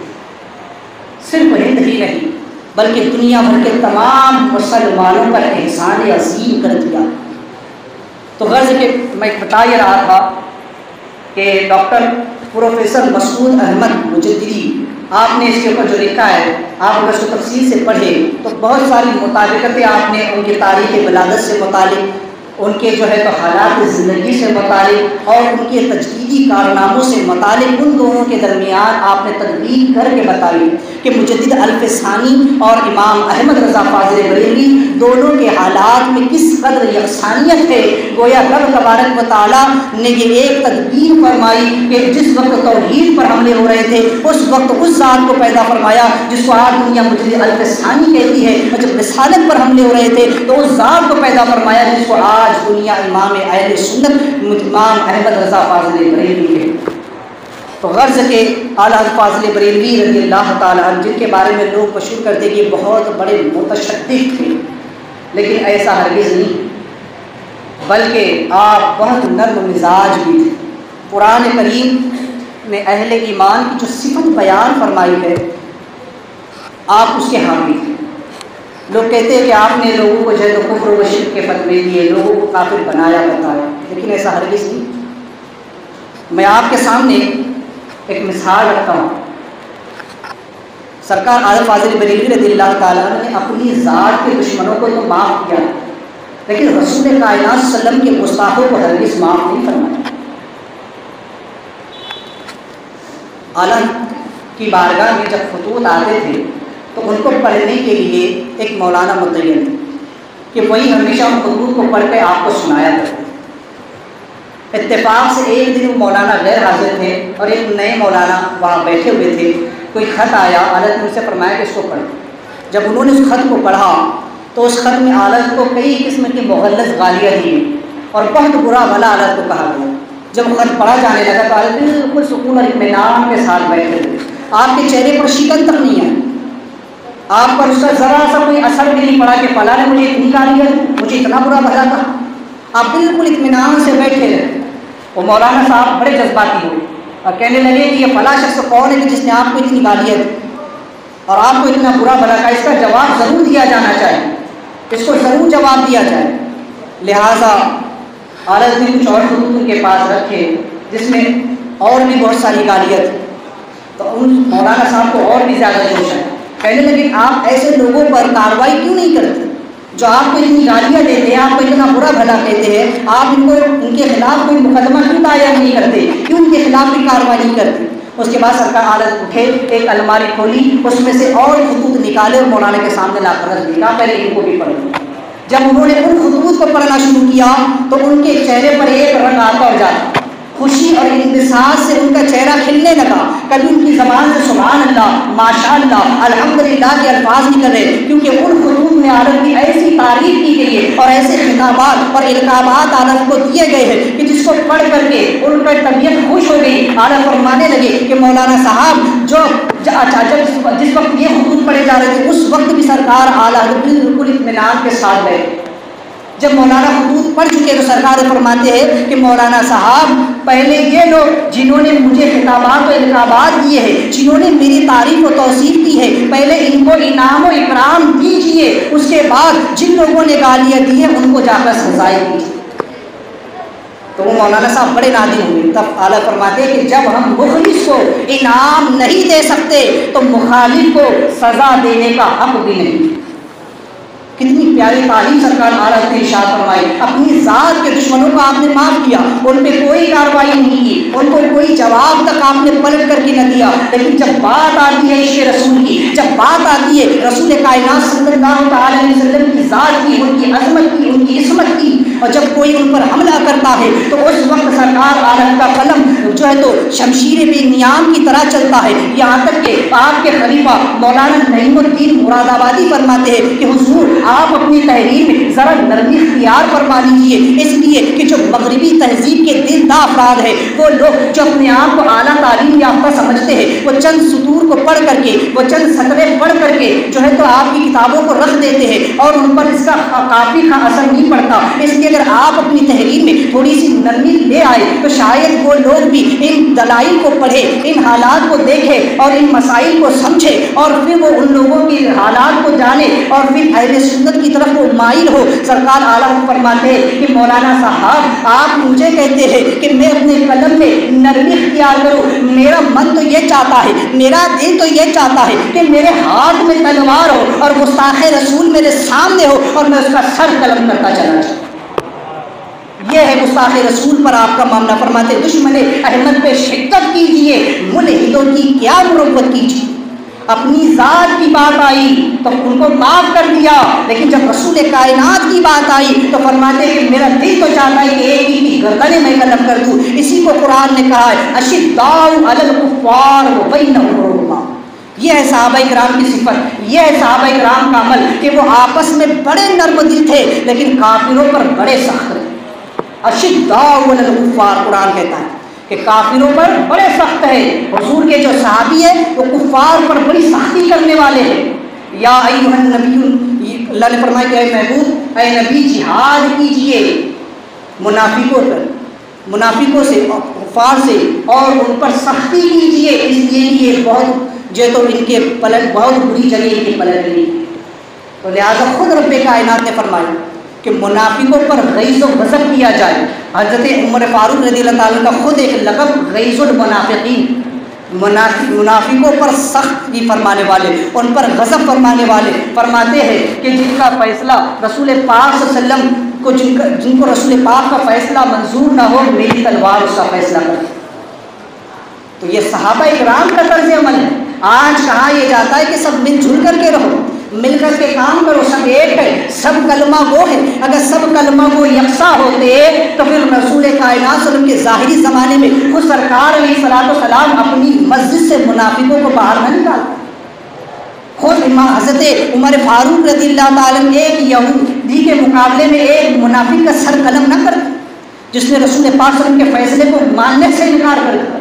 صرف ہند ہی نہیں بلکہ دنیا بھر کے تمام مسلمانوں پر احسان عظیم کر دیا۔ تو غرض کہ میں بتا یہ رہا تھا کہ ڈاکٹر پروفیسر مسعود احمد مجددی، آپ نے اس کے اوپر جو لکھا ہے آپ اگر اس کو تفصیل سے پڑھیں تو بہت ساری مطابقتیں آپ نے ان کی تاریخ ولادت سے متعلق، ان کے جو ہے تو حالات زندگی سے متعلق اور ان کے تجدیدی کارناموں سے متعلق ان دونوں کے درمیان آپ نے تدقیق کر کے بتائی کہ مجدد الف ثانی اور امام احمد رضا فاضل بریلوی دونوں کے حالات میں کس قدر یکسانیت ہے۔ گویا رب تبارک و تعالیٰ نے یہ ایک تدبیر فرمائی کہ جس وقت توحید پر حملے ہو رہے تھے اس وقت اس ذات کو پیدا فرمایا جس کو آج دنیا مجدد الف ثانی کہتی ہے، اور جب رسالت پر حملے ہو رہے تھے تو اس ذات کو پیدا فرمایا جس کو آج دنیا امام اہل سنت امام احمد رضا فاضل بریلوی ہے۔ تو غرض کے اعلیٰ فاضل بریلوی رضی اللہ تعالیٰ عنہ، جن کے بارے میں لوگ مشہور کرتے کہ بہت بڑے متشدد تھے، لیکن ایسا ہرگز نہیں، بلکہ آپ بہت نرم مزاج بھی تھے۔ قرآن کریم میں اہل ایمان کی جو صفت بیان فرمائی ہے آپ اس کے حامی تھے۔ لوگ کہتے ہیں کہ آپ نے لوگوں کو جو ہے کفر و شرک کے فتوے دیے، لوگوں کو کافر بنایا بتایا، لیکن ایسا ہرگز نہیں۔ میں آپ کے سامنے ایک مثال رکھتا ہوں۔ سرکار اعلیٰ فاضل بریلوی رضی اللہ تعالیٰ عنہ نے اپنی ذات کے دشمنوں کو تو معاف کیا، لیکن رسول کائنات صلی اللہ علیہ وسلم کے گستاخوں کو ہرگز معاف نہیں فرمایا۔ اعلیٰ کی بارگاہ میں جب خطوط آتے تھے تو ان کو پڑھنے کے لیے ایک مولانا متعین تھے کہ وہی ہمیشہ ان خطوط کو پڑھ کے آپ کو سنایا کرتے۔ اتفاق سے ایک دن وہ مولانا غیر حاضر تھے اور ایک نئے مولانا وہاں بیٹھے ہوئے تھے، کوئی خط آیا، حضرت نے ان سے فرمایا کہ اس کو پڑھیں۔ جب انہوں نے اس خط کو پڑھا تو اس خط میں عالت کو کئی قسم کی مغلظ گالیاں دی اور بہت برا بھلا عالت کو کہا گیا۔ جب خط پڑھا جانے لگا تو عالت بالکل سکون اور اطمینان کے ساتھ بیٹھے تھے، آپ کے چہرے پر شکن تک نہیں ہے، آپ پر اس کا ذرا سا کوئی اثر بھی نہیں پڑا کہ فلاں نے مجھے اتنی گالیاں دی، مجھے اتنا برا بھلا تھا، آپ بالکل اطمینان سے بیٹھے رہے۔ وہ مولانا صاحب بڑے جذباتی ہوئے اور کہنے لگے کہ یہ فلاں شخص کون ہے کہ جس نے آپ کو اتنی گالیاں دی اور آپ کو اتنا برا بھلا کہا، اس کا جواب ضرور دیا جانا چاہیے، اس کو ضرور جواب دیا جائے۔ لہٰذا عالت نے کچھ اور خطوط ان کے پاس رکھے جس میں اور بھی بہت ساری گالیاں تھیں، تو ان مولانا صاحب کو اور بھی زیادہ جوش ہے، کہنے لگے آپ ایسے لوگوں پر کارروائی کیوں نہیں کرتے جو آپ کو اتنی گالیاں دیتے ہیں، آپ کو اتنا برا بھلا کہتے ہیں، آپ ان کو ان کے خلاف کوئی مقدمہ کیوں دائر نہیں کرتے، کیوں ان کے خلاف کوئی کارروائی نہیں کرتے۔ اس کے بعد سرکار عالت اٹھے، ایک الماری کھولی، اس میں سے اور خطوط نکالے اور مولانا کے سامنے لا کر رکھ دیا، پہلے ان کو بھی پڑھ لو۔ جب انہوں نے ان خطوط کو پڑھنا شروع کیا تو ان کے چہرے پر ایک رنگ آتا اور جاتا، خوشی اور انبساط سے ان کا چہرہ کھلنے لگا، کبھی ان کی زبان سے سبحان اللہ، ماشاء اللہ، الحمدللہ کے الفاظ نکل رہے، کیونکہ ان خطوط میں عالت کی ایسی تعریف کی گئی ہے اور ایسے خطابات اور القابات عالت کو دیے گئے ہیں کہ جس کو پڑھ کر کے ان کا طبیعت خوش ہو گئی۔ عالت فرمانے لگے کہ مولانا صاحب جو جب جس وقت یہ خطوط پڑھے جا رہے تھے اس وقت بھی سرکار اعلیٰ بالکل اطمینان کے ساتھ گئے۔ جب مولانا خطوط پڑھ چکے تو سرکار فرماتے ہیں کہ مولانا صاحب پہلے یہ لوگ جنہوں نے مجھے خطابات و القابات دیے ہیں، جنہوں نے میری تعریف و توصیف کی ہے، پہلے ان کو انعام و اکرام دیجیے، اس کے بعد جن لوگوں نے گالیاں دی ہیں ان کو جا کر سزائے دیجیے۔ تو وہ مولانا صاحب بڑے نادم ہوئے، تب اعلیٰ فرماتے ہیں کہ جب ہم مخلص کو انعام نہیں دے سکتے تو مخالف کو سزا دینے کا حق بھی نہیں۔ کتنی پیاری تعلیم سرکار عالت نے ارشاد فرمائی، اپنی ذات کے دشمنوں کو آپ نے معاف کیا، ان پہ کوئی کارروائی نہیں کی، ان کو کوئی جواب تک آپ نے پلٹ کر کے نہ دیا، لیکن جب بات آتی ہے عشق رسول کی، جب بات آتی ہے رسول کائنات صلی اللہ تعالی علیہ وسلم کی ذات کی، ان کی عظمت کی، ان کی عصمت کی، اور جب کوئی ان پر حملہ کرتا ہے تو اس وقت سرکار عالم کا قلم جو ہے تو شمشیر بے نیام کی طرح چلتا ہے، یہاں تک کہ آپ کے خلیفہ مولانا نعیم الدین مراد آبادی فرماتے ہیں کہ حضور آپ اپنی تحریر میں ذرا نرمی اختیار فرما لیجیے، اس لیے کہ جو مغربی تہذیب کے دلدا افراد ہیں، وہ لوگ جو اپنے آپ کو اعلیٰ تعلیم یافتہ سمجھتے ہیں، وہ چند سطور کو پڑھ کر کے، وہ چند سطریں پڑھ کر کے جو ہے تو آپ کی کتابوں کو رکھ دیتے ہیں اور ان پر اس کا کافی کا اثر نہیں پڑتا، اس لیے اگر آپ اپنی تحریر میں تھوڑی سی نرمی لے آئے تو شاید وہ لوگ بھی ان دلائل کو پڑھے، ان حالات کو دیکھے اور ان مسائل کو سمجھے اور پھر وہ ان لوگوں کی حالات کو جانے اور پھر اہل سنت کی طرف وہ مائل ہو۔ سرکار اعلیٰ فرماتے ہیں کہ مولانا صاحب آپ مجھے کہتے ہیں کہ میں اپنے قلم میں نرمی اختیار کروں، میرا من تو یہ چاہتا ہے، میرا دل تو یہ چاہتا ہے کہ میرے ہاتھ میں تلوار ہو اور گستاخ رسول میرے سامنے ہو اور میں اس کا سر قلم کرتا چلا جاؤں۔ یہ ہے گستاخ رسول پر آپ کا معاملہ۔ فرماتے دشمن احمد پہ شدت کیجیے، ملحدوں کی کیا مروت کیجیے۔ اپنی ذات کی بات آئی تو ان کو معاف کر دیا، لیکن جب رسول کائنات کی بات آئی تو فرماتے کہ میرا دل تو چاہتا ہے کہ ایک ہی کی گردنیں میں قلم کر دوں۔ اسی کو قرآن نے کہا ہے اشداء علی الکفار بینہم رحماء، یہ ہے صحابہ کرام کی صفت، یہ ہے صحابہ کرام کا عمل کہ وہ آپس میں بڑے نرم دل تھے لیکن کافروں پر بڑے سخت تھے۔ اشداء علی الکفار قرآن کہتا ہے کہ کافروں پر بڑے سخت ہے۔ حضور کے جو صحابی ہیں وہ کفار پر بڑی سختی کرنے والے ہیں۔ یا ایھا النبی، اللہ نے فرمایا کہ اے محبوب، اے نبی جہاد کیجئے منافقوں پر، منافقوں سے، کفار سے، اور ان پر سختی کیجئے، اس لیے کہ یہ بہت جو تو ان کے پلٹ بہت بری جگہ ان کی پلٹ لی، تو لہٰذا خود رب کائنات نے فرمایا کہ منافقوں پر غیظ و غضب کیا جائے۔ حضرت عمر فاروق رضی اللہ تعالیٰ کا خود ایک لقب غیظ المنافقین، منافقوں پر سخت بھی فرمانے والے، ان پر غضب فرمانے والے، فرماتے ہیں کہ جن کا فیصلہ رسول پاک صلی اللہ علیہ وسلم کو جن, کا جن کو رسول پاک کا فیصلہ منظور نہ ہو، میری تلوار اس کا فیصلہ کرے۔ تو یہ صحابہ اکرام کا طرز عمل ہے۔ آج کہا یہ جاتا ہے کہ سب مل جل کر کے رہو، مل کر کے کام کرو، سب ایک ہے، سب کلمہ گو ہے۔ اگر سب کلمہ گو یکساں ہوتے تو پھر رسول کائنات صلی اللہ علیہ وسلم کے ظاہری زمانے میں خود سرکار علیہ الصلوۃ والسلام اپنی مسجد سے منافقوں کو باہر نہ نکالتے۔ خود حضرت عمر فاروق رضی اللہ تعالیٰ عنہ ایک یہودی کے مقابلے میں ایک منافق کا سر قلم نہ کرتے جس نے رسول پاک صلی اللہ علیہ وسلم کے فیصلے کو ماننے سے انکار کر دیا۔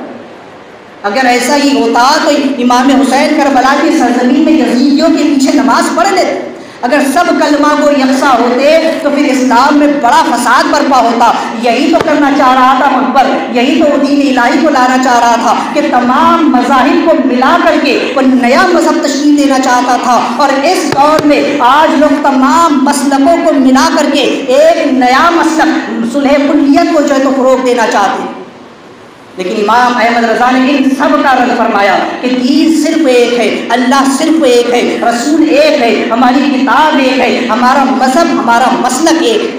اگر ایسا ہی ہوتا تو امام حسین کربلا کی سرزمین میں یزیدیوں کے پیچھے نماز پڑھ لیتے۔ اگر سب کلمہ کو یکساں ہوتے تو پھر اسلام میں بڑا فساد برپا ہوتا۔ یہی تو کرنا چاہ رہا تھا اکبر، یہی تو دین الہی کو لانا چاہ رہا تھا کہ تمام مذاہب کو ملا کر کے وہ نیا مذہب تشکیل دینا چاہتا تھا۔ اور اس دور میں آج لوگ تمام مسلکوں کو ملا کر کے ایک نیا مسلک صلح کلیت کو جو ہے تو فروغ دینا چاہتے ہیں۔ لیکن امام احمد رضا نے ان سب کا رد فرمایا کہ دین صرف ایک ہے، اللہ صرف ایک ہے، رسول ایک ہے، ہماری کتاب ایک ہے، ہمارا مذہب ہمارا مسلک ایک ہے۔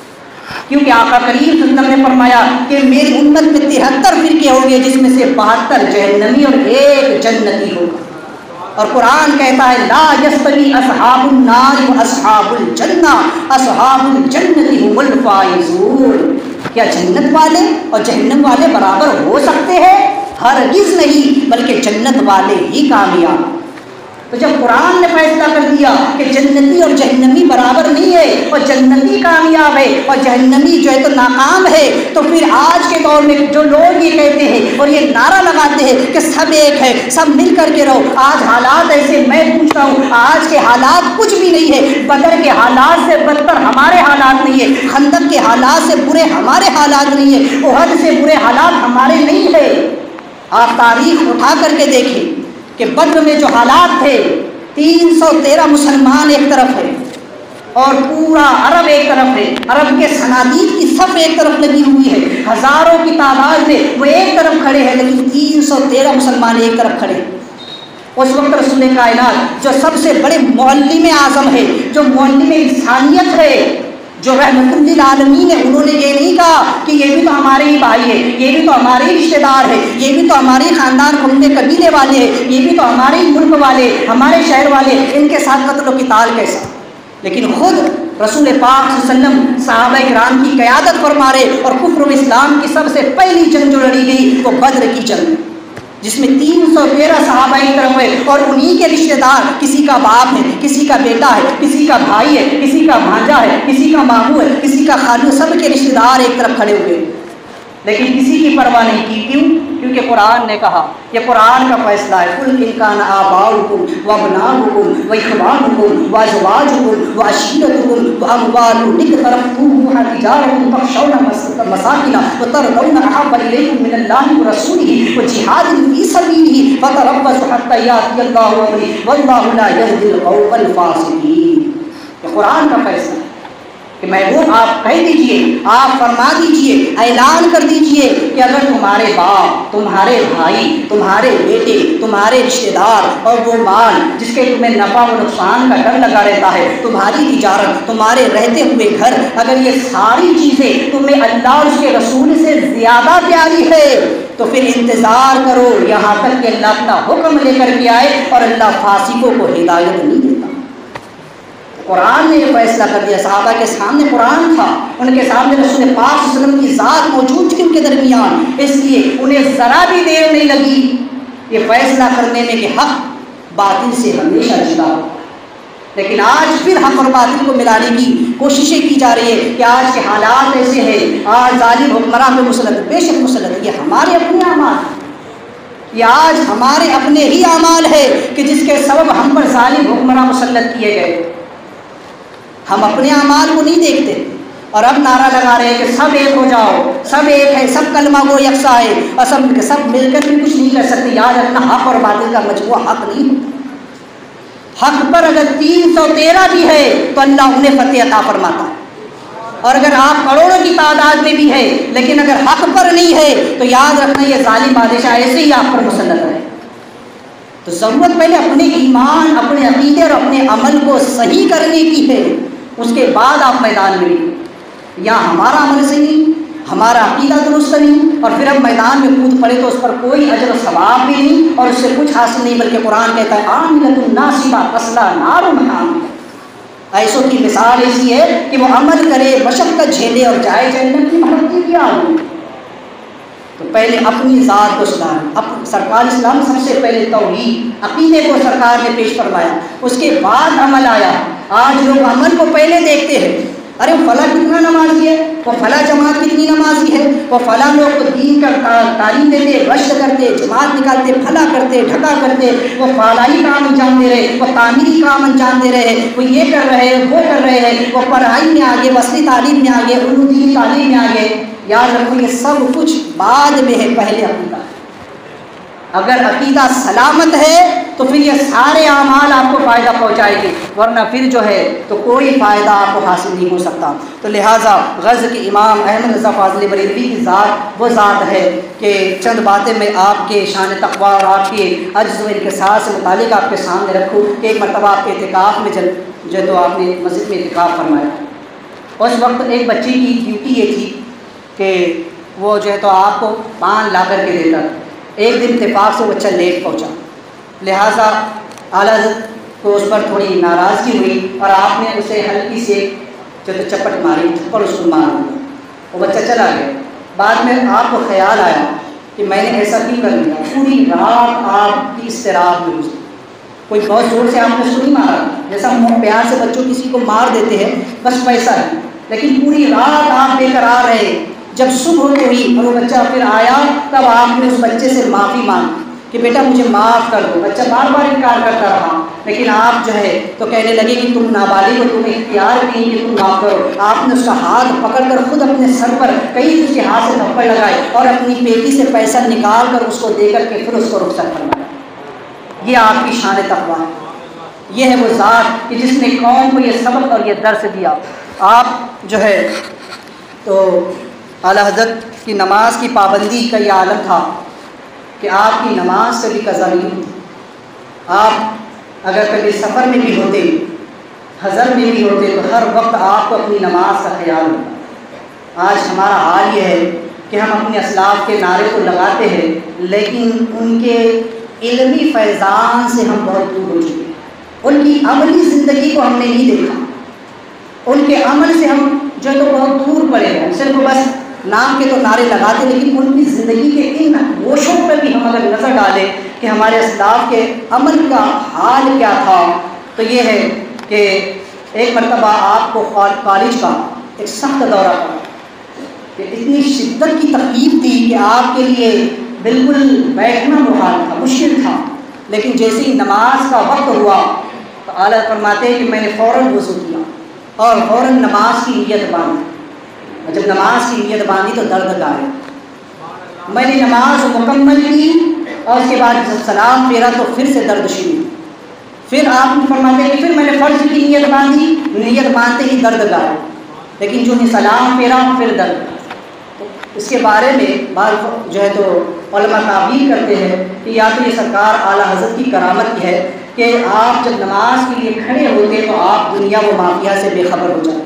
کیونکہ آقا کریم صلی اللہ علیہ وسلم نے فرمایا کہ میری امت میں تہتر فرقے ہوں گے جس میں سے بہتر جہنمی اور ایک جنتی ہوگا۔ اور قرآن کہتا ہے لا یستوی اصحاب النار و اصحاب الجنہ اصحاب الجنۃ هم الفائزون۔ کیا جنت والے اور جہنم والے برابر ہو سکتے ہیں؟ ہرگز نہیں، بلکہ جنت والے ہی کامیاب۔ تو جب قرآن نے فیصلہ کر دیا کہ جنتی اور جہنمی برابر نہیں ہے اور جنتی کامیاب ہے اور جہنمی جو ہے تو ناکام ہے، تو پھر آج کے دور میں جو لوگ یہ کہتے ہیں اور یہ نعرہ لگاتے ہیں کہ سب ایک ہے، سب مل کر کے رہو، آج حالات ایسے، میں پوچھتا ہوں آج کے حالات کچھ بھی نہیں ہے۔ بدر کے حالات سے بدتر ہمارے حالات نہیں ہے، خندق کے حالات سے برے ہمارے حالات نہیں ہے، احد سے برے حالات ہمارے نہیں ہے۔ آپ تاریخ اٹھا کر کے دیکھیں کہ بدر میں جو حالات تھے، تین سو تیرہ مسلمان ایک طرف ہے اور پورا عرب ایک طرف ہے، عرب کے صنادید کی صف ایک طرف لگی ہوئی ہے، ہزاروں کی تعداد میں وہ ایک طرف کھڑے ہیں، لیکن تین سو تیرہ مسلمان ایک طرف کھڑے ہیں۔ اس وقت رسول کائنات جو سب سے بڑے معلم اعظم ہے، جو معلم انسانیت ہے، جو رحمت للعالمین ہے، انہوں نے یہ نہیں کہا کہ یہ بھی تو ہمارے ہی بھائی ہے، یہ بھی تو ہمارے ہی رشتے دار ہے، یہ بھی تو ہمارے خاندان قوم قبیلے والے ہیں، یہ بھی تو ہمارے ہی ملک والے، ہمارے شہر والے، ان کے ساتھ قتل و قتال کیسا؟ لیکن خود رسول پاک صلی اللہ علیہ وسلم صحابہ کرام کی قیادت فرما رہے، اور کفر و اسلام کی سب سے پہلی جنگ جو لڑی گئی وہ بدر کی جنگ، جس میں تین سو تیرہ صحابہ ایک طرف ہے اور انہی کے رشتے دار، کسی کا باپ ہے، کسی کا بیٹا ہے، کسی کا بھائی ہے، کسی کا بھانجا ہے، کسی کا ماموں ہے، کسی کا خالو، سب کے رشتے دار ایک طرف کھڑے ہوئے، لیکن کسی کی پرواہ نہیں کی۔ کیوں؟ کیونکہ قرآن نے کہا، یہ قرآن کا فیصلہ ہے، قل ان کان آباؤکم وابناؤکم واخوانکم وازواجکم وعشیرتکم واموال اقترفتموها تجارۃ تخشون مساکنها وترضون احب الیکم من اللہ ورسولہ وجہاد فی سبیلہ فتربصوا حتی یأتی اللہ بامرہ واللہ لا یہدی القوم الفاسقین۔ یہ قرآن کا فیصلہ ہے کہ محبوب آپ کہہ دیجئے، آپ فرما دیجئے، اعلان کر دیجئے کہ اگر تمہارے باپ، تمہارے بھائی، تمہارے بیٹے، تمہارے رشتے دار اور وہ مال جس کے تمہیں نفع و نقصان کا ڈر لگا رہتا ہے، تمہاری تجارت، تمہارے رہتے ہوئے گھر، اگر یہ ساری چیزیں تمہیں اللہ اور اس کے رسول سے زیادہ پیاری ہے تو پھر انتظار کرو یہاں تک کہ اللہ اپنا حکم لے کر کے آئے، اور اللہ فاسقوں کو ہدایت نہیں دیتا۔ قرآن نے یہ فیصلہ کر دیا، صحابہ کے سامنے قرآن تھا، ان کے سامنے رسول پاک صلی اللہ علیہ وسلم کی ذات موجود تھی ان کے درمیان، اس لیے انہیں ذرا بھی دیر نہیں لگی یہ فیصلہ کرنے میں کہ حق باطل سے ہمیشہ جدا ہو۔ لیکن آج پھر حق اور باطل کو ملانے کی کوششیں کی جا رہی ہے کہ آج کے حالات ایسے ہیں، آج ظالم حکمراں پہ مسلط، بے شک مسلط، یہ ہمارے اپنے اعمال ہیں، یہ آج ہمارے اپنے ہی اعمال ہے کہ جس کے سبب ہم پر ظالم حکمراں مسلط کیے گئے۔ ہم اپنے اعمال کو نہیں دیکھتے اور اب نعرہ لگا رہے ہیں کہ سب ایک ہو جاؤ، سب ایک ہے، سب کلمہ گو یکساں ہے، اور سب سب مل کر بھی کچھ نہیں کر سکتے۔ یاد رکھنا حق اور باطل کا مجموعہ حق نہیں ہوتا، حق پر اگر تین سو تیرہ بھی ہے تو اللہ انہیں فتح عطا فرماتا ہے، اور اگر آپ کروڑوں کی تعداد میں بھی ہے لیکن اگر حق پر نہیں ہے تو یاد رکھنا یہ ظالم بادشاہ ایسے ہی آپ پر مسلط ہے۔ تو ضرورت پہلے اپنے ایمان، اپنے عقیدے اور اپنے عمل کو صحیح کرنے کی ہے، اس کے بعد آپ میدان میں رہیں۔ یا ہمارا عمل صحیح، ہمارا عقیدہ درست نہیں، اور پھر اب میدان میں کود پڑے تو اس پر کوئی اجر و ثواب بھی نہیں اور اس سے کچھ حاصل نہیں، بلکہ قرآن کہتا ہے عاملۃ ناصبہ تصلیٰ نار حامیہ۔ ایسوں کی مثال ایسی ہے کہ وہ عمل کرے، مشقت جھیلے اور جائے جنت کی بھٹکتی کی آگ میں۔ تو پہلے اپنی ذات کو سدھاریں. اب سرکار اسلام سب سے پہلے توحید عقیدے کو سرکار نے پیش فرمایا, اس کے بعد عمل آیا. آج لوگ عمل کو پہلے دیکھتے ہیں, ارے وہ فلاں کتنا نمازی ہے, وہ فلاں جماعت کتنی نمازی ہے, وہ فلاں لوگ کو دین کا تعلیم دیتے, رشد کرتے, جماعت نکالتے, پھلا کرتے, ڈھکا کرتے, وہ فلاحی کام انجام دے رہے, وہ تعمیری کام انجام دے رہے, وہ یہ کر رہے ہیں, وہ کر رہے ہیں, وہ پڑھائی میں آگے, وصلی تعلیم میں آگے, علوم دینی تعلیم میں آگے. یاد رکھو یہ سب کچھ بعد میں ہے, پہلے عقیدہ. اگر عقیدہ سلامت ہے تو پھر یہ سارے اعمال آپ کو فائدہ پہنچائے گی, ورنہ پھر جو ہے تو کوئی فائدہ آپ کو حاصل نہیں ہو سکتا. تو لہٰذا غرض کے امام احمد رضا فاضلی بریلوی کی ذات وہ ذات ہے کہ چند باتیں میں آپ کے شان تقویٰ اور آپ کے عجز و انکسار سے متعلق آپ کے سامنے رکھوں. کہ ایک مرتبہ آپ کے اعتکاف میں جب جو ہے تو آپ نے مسجد میں اعتکاف فرمایا, اس وقت ایک بچے کی ڈیوٹی یہ تھی کہ وہ جو ہے تو آپ کو پان لا کر کے دیتا تھا. ایک دن اتفاق سے بچہ لیٹ پہنچا, لہٰذا اعلیٰ حضرت کو اس پر تھوڑی ناراضگی ہوئی اور آپ نے اسے ہلکی سے جو تو چپٹ ماری, چپڑ اس کو مار دیا, وہ بچہ چلا گیا. بعد میں آپ کو خیال آیا کہ میں نے ایسا کیوں کر دیا, پوری رات آپ کی استراحت میں گزری. کوئی بہت زور سے آپ نے اس کو نہیں مارا, جیسا ہم پیار سے بچوں کسی کو مار دیتے ہیں بس ویسا ہے, لیکن پوری رات آپ بے قرار رہے. جب صبح ہوئی اور وہ بچہ پھر آیا تب آپ نے اس بچے سے معافی مانگی کہ بیٹا مجھے معاف کر دو. بچہ بار بار انکار کرتا رہا, لیکن آپ جو ہے تو کہنے لگے کہ تم نابالغ ہو, تمہیں اختیار نہیں کہ تم معاف کرو. آپ نے اس کا ہاتھ پکڑ کر خود اپنے سر پر کئی اس کے ہاتھ سے تھپڑ لگائے اور اپنی پیٹی سے پیسہ نکال کر اس کو دے کر کے پھر اس کو رخصت فرمایا. یہ آپ کی شان تقویٰ ہے. یہ ہے وہ ذات کہ جس نے قوم کو یہ سبق اور یہ درس دیا. آپ جو ہے تو اعلیٰ حضرت کی نماز کی پابندی کا یہ عالم تھا کہ آپ کی نماز کبھی قضا نہیں ہوتی. آپ اگر کبھی سفر میں بھی ہوتے, حضر میں بھی ہوتے, تو ہر وقت آپ کو اپنی نماز کا خیال ہوتا. آج ہمارا حال یہ ہے کہ ہم اپنے اسلاف کے نعرے کو لگاتے ہیں, لیکن ان کے علمی فیضان سے ہم بہت دور ہو چکے ہیں. ان کی عملی زندگی کو ہم نے نہیں دیکھا, ان کے عمل سے ہم جو تو بہت دور پڑے ہیں. صرف بس نام کے تو نعرے لگاتے, لیکن ان کی زندگی کے ان گوشوں پر بھی ہم اگر نظر ڈالیں کہ ہمارے اسلاف کے عمل کا حال کیا تھا, تو یہ ہے کہ ایک مرتبہ آپ کو کالج کا ایک سخت دورہ پڑا کہ اتنی شدت کی تکلیف تھی کہ آپ کے لیے بالکل بیٹھنا محال تھا, مشکل تھا. لیکن جیسے ہی نماز کا وقت ہوا تو اعلیٰ فرماتے ہیں کہ میں نے فوراً وضو کیا اور فوراً نماز کی نیت باندھی. اور جب نماز کی نیت باندھی تو درد گائے. میں نے نماز مکمل کی اور اس کے بعد جب سلام پھیرا تو پھر سے درد شروع. پھر آپ فرماتے ہیں کہ پھر میں نے فرض کی نیت باندھی, نیت باندھتے ہی درد گائے, لیکن جو نے سلام پھیرا پھر درد. تو اس کے بارے میں بعض جو ہے تو علماء تعبیر کرتے ہیں کہ یا تو یہ سرکار اعلیٰ حضرت کی کرامت کی ہے کہ آپ جب نماز کے لیے کھڑے ہوتے تو آپ دنیا و مافیا سے بے خبر ہو جاتے.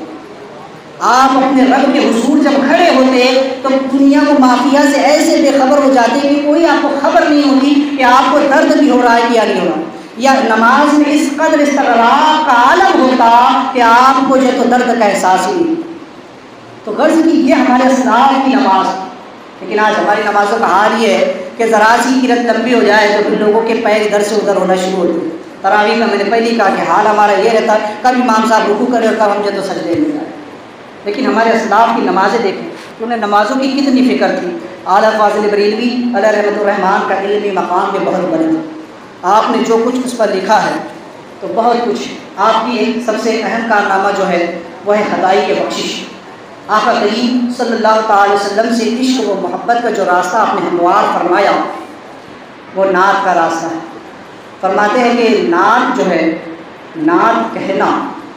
آپ اپنے رب کے حضور جب کھڑے ہوتے تو دنیا و مافیا سے ایسے بے خبر ہو جاتے کہ کوئی آپ کو خبر نہیں ہوتی کہ آپ کو درد بھی ہو رہا ہے یا نہیں ہو رہا. یا نماز میں اس قدر استغراق کا عالم ہوتا کہ آپ کو جو تو درد کا احساس ہی نہیں. تو غرض کی یہ ہمارے اسلاف کی نماز. لیکن آج ہماری نمازوں کا حال یہ ہے کہ ذرا سی قرت لمبی ہو جائے تو پھر لوگوں کے پیر ادھر سے ادھر ہونا شروع ہوتے ہیں. تراویح کا میں نے پہلے کہا کہ حال ہمارا یہ رہتا ہے, کب امام صاحب رکوع کرے اور کب ہم جو تو سجدے میں جائیں. لیکن ہمارے اسلاف کی نمازیں دیکھیں, انہیں نمازوں کی کتنی فکر تھی. اعلیٰ فاضل بریلوی علیہ رحمۃ الرحمان کا علمی مقام میں بہت بلند. آپ نے جو کچھ اس پر لکھا ہے تو بہت کچھ. آپ کی ایک سب سے اہم کارنامہ جو ہے وہ ہے خدائی کے بخشش. آقا کریم صلی اللہ تعالی وسلم سے عشق و محبت کا جو راستہ آپ نے ہموار فرمایا وہ نعت کا راستہ ہے. فرماتے ہیں کہ نعت جو ہے, نعت کہنا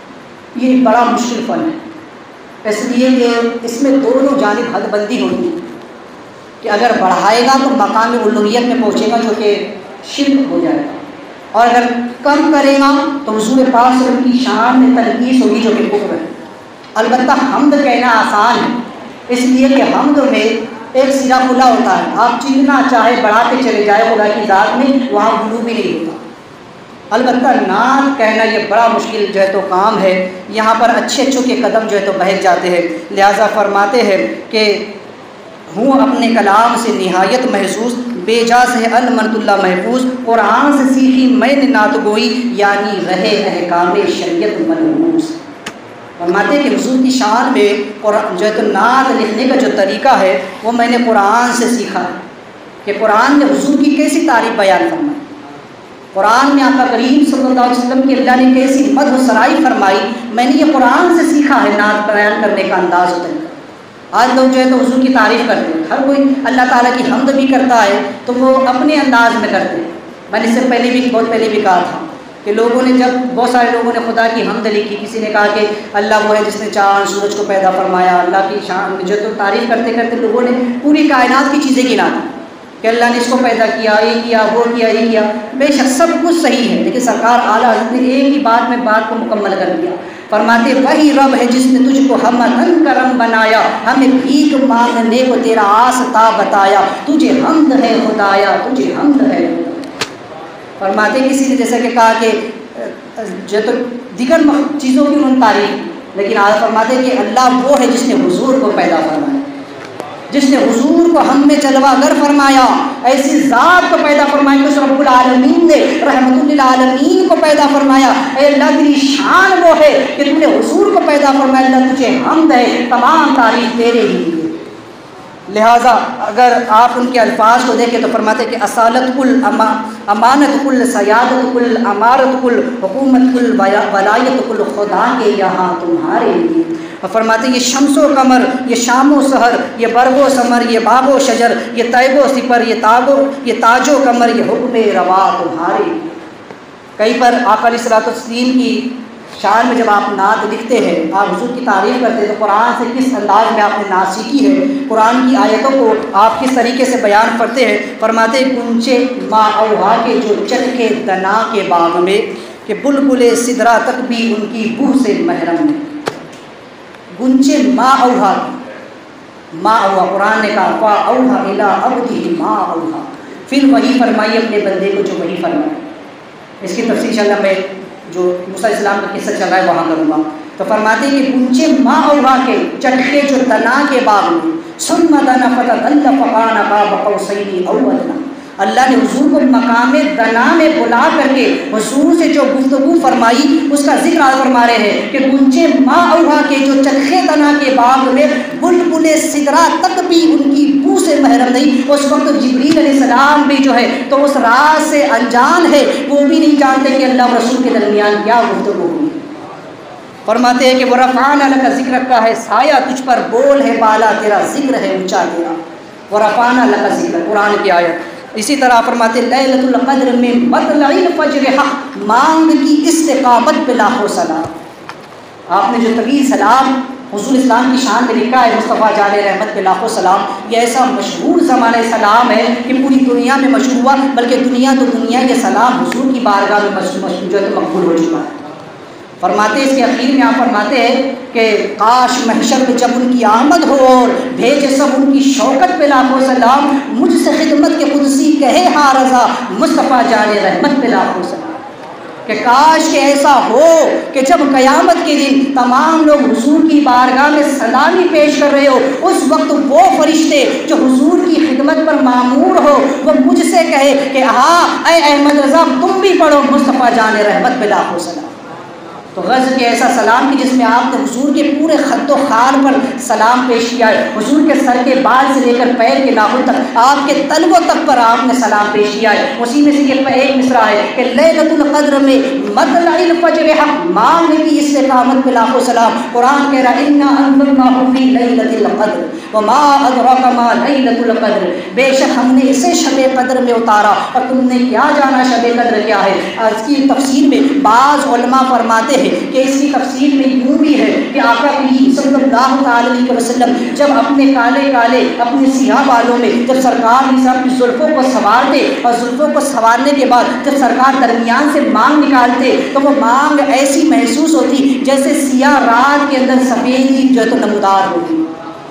یہ ایک بڑا مشکل فن ہے, اس لیے کہ اس میں دونوں جانب حد بندی ہوتی ہے کہ اگر بڑھائے گا تو مقام الوہیت میں پہنچے گا جو کہ شرک ہو جائے گا, اور اگر کم کرے گا تو حضور پاک صلی اللہ علیہ وسلم کی شان میں تنقیص ہوگی جو کہ کفر ہے. البتہ حمد کہنا آسان ہے, اس لیے کہ حمد میں ایک سرا کھلا ہوتا ہے, آپ جتنا چاہے بڑھاتے چلے جائے خدا کی ذات میں, وہاں غلو بھی نہیں ہوتا. البتہ نعت کہنا یہ بڑا مشکل جو ہے تو کام ہے, یہاں پر اچھے اچھوں کے قدم جو ہے تو بہک جاتے ہیں. لہٰذا فرماتے ہیں کہ ہوں اپنے کلام سے نہایت محسوس، بے جاز ہے المنت اللہ محفوظ، قرآن سے سیکھی میں نے نعت گوئی، یعنی رہے احکام شریعت ملحوظ۔ فرماتے ہیں کہ حضور کی شان میں جو ہے تو نعت لکھنے کا جو طریقہ ہے وہ میں نے قرآن سے سیکھا ہے، کہ قرآن نے حضور کی کیسی تعریف بیان فرمائی، قرآن میں آقا کریم صلی اللہ علیہ وسلم کی اللہ نے کیسی مدح و سرائی فرمائی، میں نے یہ قرآن سے سیکھا ہے نعت بیان کرنے کا انداز و طریقہ۔ آج لوگ جو ہے تو حضور کی تعریف کرتے ہیں، ہر کوئی اللہ تعالیٰ کی حمد بھی کرتا ہے تو وہ اپنے انداز میں کرتے ہیں۔ میں نے اس سے پہلے بھی بہت پہلے بھی کہا تھا کہ لوگوں نے جب بہت سارے لوگوں نے خدا کی حمد لکھی، کسی نے کہا کہ اللہ وہ ہے جس نے چاند سورج کو پیدا فرمایا، اللہ کی شان جو تو تعریف کرتے کرتے لوگوں نے پوری کائنات کی چیزیں گنا دی کہ اللہ نے اس کو پیدا کیا، یہ کیا، وہ کیا، یہ کیا۔ بے شک سب کچھ صحیح ہے، لیکن سرکار اعلیٰ حضرت نے ایک ہی بات میں بات کو مکمل کر دیا۔ فرماتے وہی رب ہے جس نے تجھ کو ہمدن کرم بنایا، ہمیں بھیک مانگنے کو تیرا آستا بتایا، تجھے حمد ہے خدایا، تجھے حمد ہے۔ فرماتے کسی نے جیسا کہ کہا کہ جو تو دیگر چیزوں کی انہوں نے تعریف، لیکن آج فرماتے کہ اللہ وہ ہے جس نے حضور کو پیدا فرمایا، جس نے حضور کو ہم میں جلوہ گر فرمایا، ایسی ذات کو پیدا فرمایا کہ اس رب العالمین نے رحمت للعالمین کو پیدا فرمایا۔ اے اللہ تیری شان وہ ہے کہ تو نے حضور کو پیدا فرمایا، اللہ تجھے حمد ہے، تمام تعریف تیرے ہی لیے۔ لہٰذا اگر آپ ان کے الفاظ کو دیکھیں تو فرماتے کہ اصالت کل امانت کل سیادت کل امارت کل حکومت کل ولایت کل خدا کے یہاں تمہارے لیے۔ اور فرماتے ہیں یہ شمس و قمر، یہ شام و سحر، یہ برگ و ثمر، یہ باغ و شجر، یہ طیب و سپر، یہ تاگ و یہ تاج و قمر، یہ حکم روا تمہارے لیے۔ کہیں پر آقا علیہ الصلوۃ والتسلیم کی شان میں جب آپ نعت لکھتے ہیں، آپ حضور کی تعریف کرتے ہیں تو قرآن سے کس انداز میں آپ نے نعت سیکھی ہے، قرآن کی آیتوں کو آپ کس طریقے سے بیان کرتے ہیں۔ فرماتے گنچے ما اوہا کے جو چٹکے دنا کے باغ میں، کہ بلبل سدرا تک بھی ان کی بو سے محرم ہے۔ گنچے ما اوہا، ما اوہا قرآن نے کہا فا اوہا الی عبدہ ما اوہا، پھر وہی فرمائی اپنے بندے کو جو وہی فرمائے۔ اس کی تفصیل انشاءاللہ میں جو موسیٰ علیہ السلام کا قصہ چل رہا ہے وہاں کروں گا۔ تو فرماتے ہیں کہ گنچے ما اوہا کے چٹکے جو تنا کے باغ میں، ثم دنا فتدل فکان قاب قوسین او ادنی، اللہ نے حضور کو مقام دنا میں بلا کر کے حضور سے جو گفتگو فرمائی اس کا ذکر آج فرما رہے ہیں کہ گنچے ما اوہا کے جو چٹکے تنا کے باغ میں بلبل سدرا تک بھی ان کی بو سے محرم نہیں۔ اس وقت جبریل علیہ السلام بھی جو ہے تو اس راز سے انجان ہے، وہ بھی نہیں جانتے کہ اللہ رسول کے درمیان کیا گفتگو ہوئی۔ فرماتے ہیں کہ وہ رفعنا لک ذکر کا ہے سایہ تجھ پر بول ہے بالا تیرا ذکر ہے اونچا تیرا، وہ رفعنا لک ذکر قرآن کی آیت۔ اسی طرح فرماتے لیلۃ القدر میں مطلع الفجر حق، مانگ کی استقامت پہ لاکھوں سلام۔ آپ نے جو طویل سلام حضور اسلام کی شان میں لکھا ہے مصطفیٰ جان رحمت پہ لاکھوں سلام، یہ ایسا مشہور زمانہ سلام ہے کہ پوری دنیا میں مشہور ہوا، بلکہ دنیا تو دنیا یہ سلام حضور کی بارگاہ میں مشہور جو ہے تو مقبول ہو چکا ہے۔ فرماتے اس کے اخیر میں آپ فرماتے ہیں کہ کاش محشر میں جب ان کی آمد ہو اور بھیجے سب ان کی شوکت پہ لاکھوں سلام، مجھ سے خدمت کے قدسی کہے ہاں رضا مصطفیٰ جان رحمت پہ لاکھوں سلام۔ کہ کاش کہ ایسا ہو کہ جب قیامت کے دن تمام لوگ حضور کی بارگاہ میں سلامی پیش کر رہے ہو، اس وقت وہ فرشتے جو حضور کی خدمت پر معمور ہو وہ مجھ سے کہے کہ ہاں اے احمد رضا تم بھی پڑھو مصطفیٰ جان رحمت پہ لاکھوں سلام۔ تو غرض کے ایسا سلام کہ جس میں آپ نے حضور کے پورے خط و خال پر سلام پیش کیا ہے، حضور کے سر کے بال سے لے کر پیر کے ناخن تک، آپ کے تلووں تک پر آپ نے سلام پیش کیا ہے۔ اسی میں سے یہ ایک مصرع ہے کہ لیلۃ القدر میں مطلع الفجر حق، مانگ کی استقامت پہ لاکھوں سلام۔ قرآن کہہ رہا ہے انا انزلناہ فی لیلۃ القدر وما ادراک ما لیلۃ القدر، بے شک ہم نے اسے شب قدر میں اتارا اور تم نے کیا جانا شب قدر کیا ہے۔ اس کی تفسیر میں بعض علماء فرماتے ہیں کہ اس کی تفسیر میں یوں بھی ہے کہ آقا کریم صلی اللہ تعالی علیہ وسلم جب اپنے کالے کالے اپنے سیاہ بالوں میں جب سرکار نظام کی زلفوں کو سنوارتے اور زلفوں کو سنوارنے کے بعد جب سرکار درمیان سے مانگ نکالتے تو وہ مانگ ایسی محسوس ہوتی جیسے سیاہ رات کے اندر سفیدی جو ہے تو نمودار ہوتی۔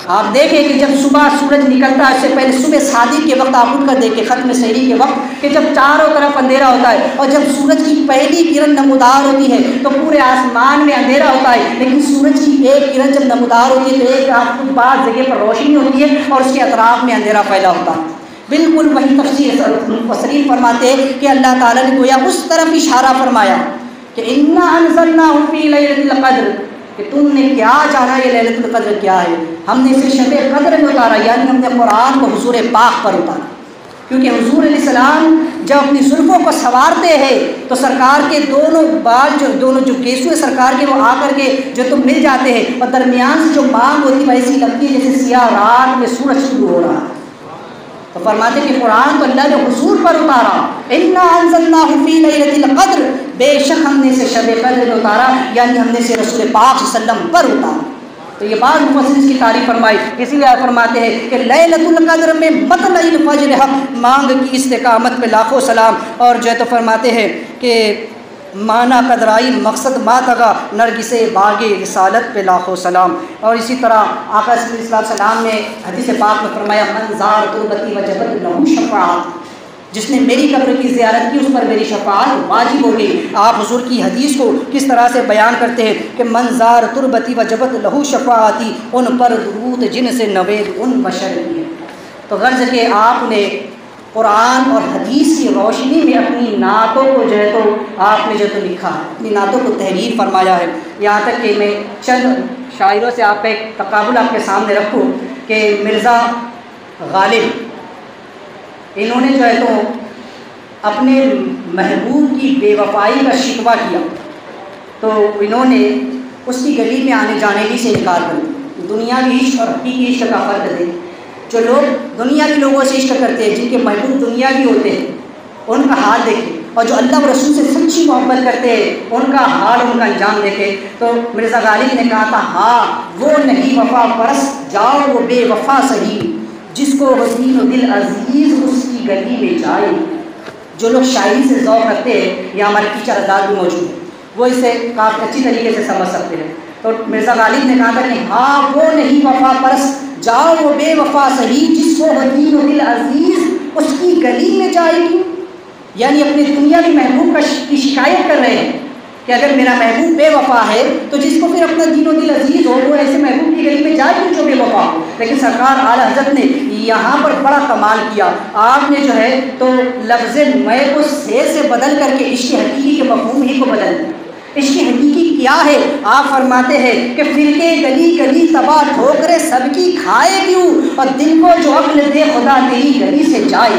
آپ دیکھیں کہ جب صبح سورج نکلتا ہے، اس سے پہلے صبح صادق کے وقت آپ اٹھ کر دیکھیں، ختم سحری کے وقت، کہ جب چاروں طرف اندھیرا ہوتا ہے اور جب سورج کی پہلی کرن نمودار ہوتی ہے تو پورے آسمان میں اندھیرا ہوتا ہے، لیکن سورج کی ایک کرن جب نمودار ہوتی ہے تو ایک آپ کو بعض جگہ پر روشنی ہوتی ہے اور اس کے اطراف میں اندھیرا پیدا ہوتا ہے۔ بالکل وہی تفسیر مفسرین فرماتے ہیں کہ اللہ تعالیٰ نے گویا اس طرف اشارہ فرمایا کہ انا انزلناہ فی لیلۃ القدر، کہ تم نے کیا جانا یہ لیلۃ القدر کیا ہے، ہم نے اسے شب قدر میں اتارا، یعنی ہم نے قرآن کو حضور پاک پر اتارا، کیونکہ حضور علیہ السلام جب اپنی زلفوں کو سنوارتے ہیں تو سرکار کے دونوں بال جو دونوں جو گیسو سرکار کے وہ آ کر کے جو تم مل جاتے ہیں اور درمیان سے جو مانگ ہوتی ہے ویسی لگتی ہے جیسے سیاہ رات میں سورج شروع ہو رہا ہے۔ تو فرماتے کہ قرآن تو اللہ نے حضور پر اتارا، انا انزلناہ فی لیلۃ القدر، بے شک ہم نے اسے شب قدر میں اتارا، یعنی ہم نے اسے رسول پاک صلی اللہ علیہ وسلم پر اتارا۔ تو یہ بعض مفسرین اس کی تعریف فرمائی، اسی لیے فرماتے ہیں کہ لیلۃ القدر میں مطلع الفجر حق، مانگ کی استقامت پہ لاکھوں سلام، اور جو ہے تو فرماتے ہیں کہ معنی قدرائی مقصد ماتگا نرگس باغ رسالت پہ لاکھوں سلام۔ اور اسی طرح آقا صلی اللہ علیہ وسلم نے حدیث پاک میں فرمایا من زار تربتی وجبت لہ شفاعت، جس نے میری قبر کی زیارت کی اس پر میری شفاعت واجب ہوگی۔ آپ حضور کی حدیث کو کس طرح سے بیان کرتے ہیں کہ من زار تربتی وجبت لہ شفاعتی، ان پر درود جن سے نوید ان بشر کی ہے۔ تو غرض کہ آپ نے قرآن اور حدیث کی روشنی میں اپنی نعتوں کو جو ہے تو آپ نے جو تو لکھا ہے، اپنی نعتوں کو تحریر فرمایا ہے۔ یہاں تک کہ میں چند شاعروں سے آپ کا ایک تقابل آپ کے سامنے رکھوں کہ مرزا غالب، انہوں نے جو ہے تو اپنے محبوب کی بے وفائی کا شکوہ کیا تو انہوں نے اس کی گلی میں آنے جانے ہی سے انکار کر دیا۔ دنیاوی عشق اور حقیقی عشق کا فرق دے، جو لوگ دنیاوی لوگوں سے عشق کرتے ہیں، جن کے محبوب دنیاوی ہوتے ہیں، ان کا حال دیکھیں، اور جو اللہ و رسول سے سچی محبت کرتے ہیں ان کا حال، ان کا انجام دیکھیں۔ تو مرزا غالب نے کہا تھا ہاں وہ نہیں وفا پرست، جاؤ وہ بے وفا سہی، جس کو حسین و دل عزیز اس کی گلی میں جائے۔ جو لوگ شاعری سے ذوق رکھتے ہیں، یا ہمارے ٹیچر آزاد بھی موجود ہیں، وہ اسے کافی اچھی طریقے سے سمجھ سکتے ہیں۔ تو مرزا غالب نے کہا تھا کہ ہاں وہ نہیں وفا پرست، جاؤ وہ بے وفا سہی، جس کو حسین و دل عزیز اس کی گلی میں جائے گی۔ یعنی اپنے دنیاوی محبوب کی شکایت کر رہے ہیں کہ اگر میرا محبوب بے وفا ہے تو جس کو پھر اپنا دین و دل عزیز ہو وہ ایسے محبوب کی گلی میں جائے کیوں جو بے وفا ہو۔ لیکن سرکار اعلیٰ حضرت نے یہاں پر بڑا کمال کیا، آپ نے جو ہے تو لفظ میں کو سے سے بدل کر کے عشق حقیقی کے مفہوم ہی کو بدل دیا۔ عشق حقیقی کیا ہے؟ آپ فرماتے ہیں کہ فرقے گلی گلی تباہ ٹھوکرے سب کی کھائے کیوں، اور دل کو جو عقل دے خدا تیری گلی سے جائے۔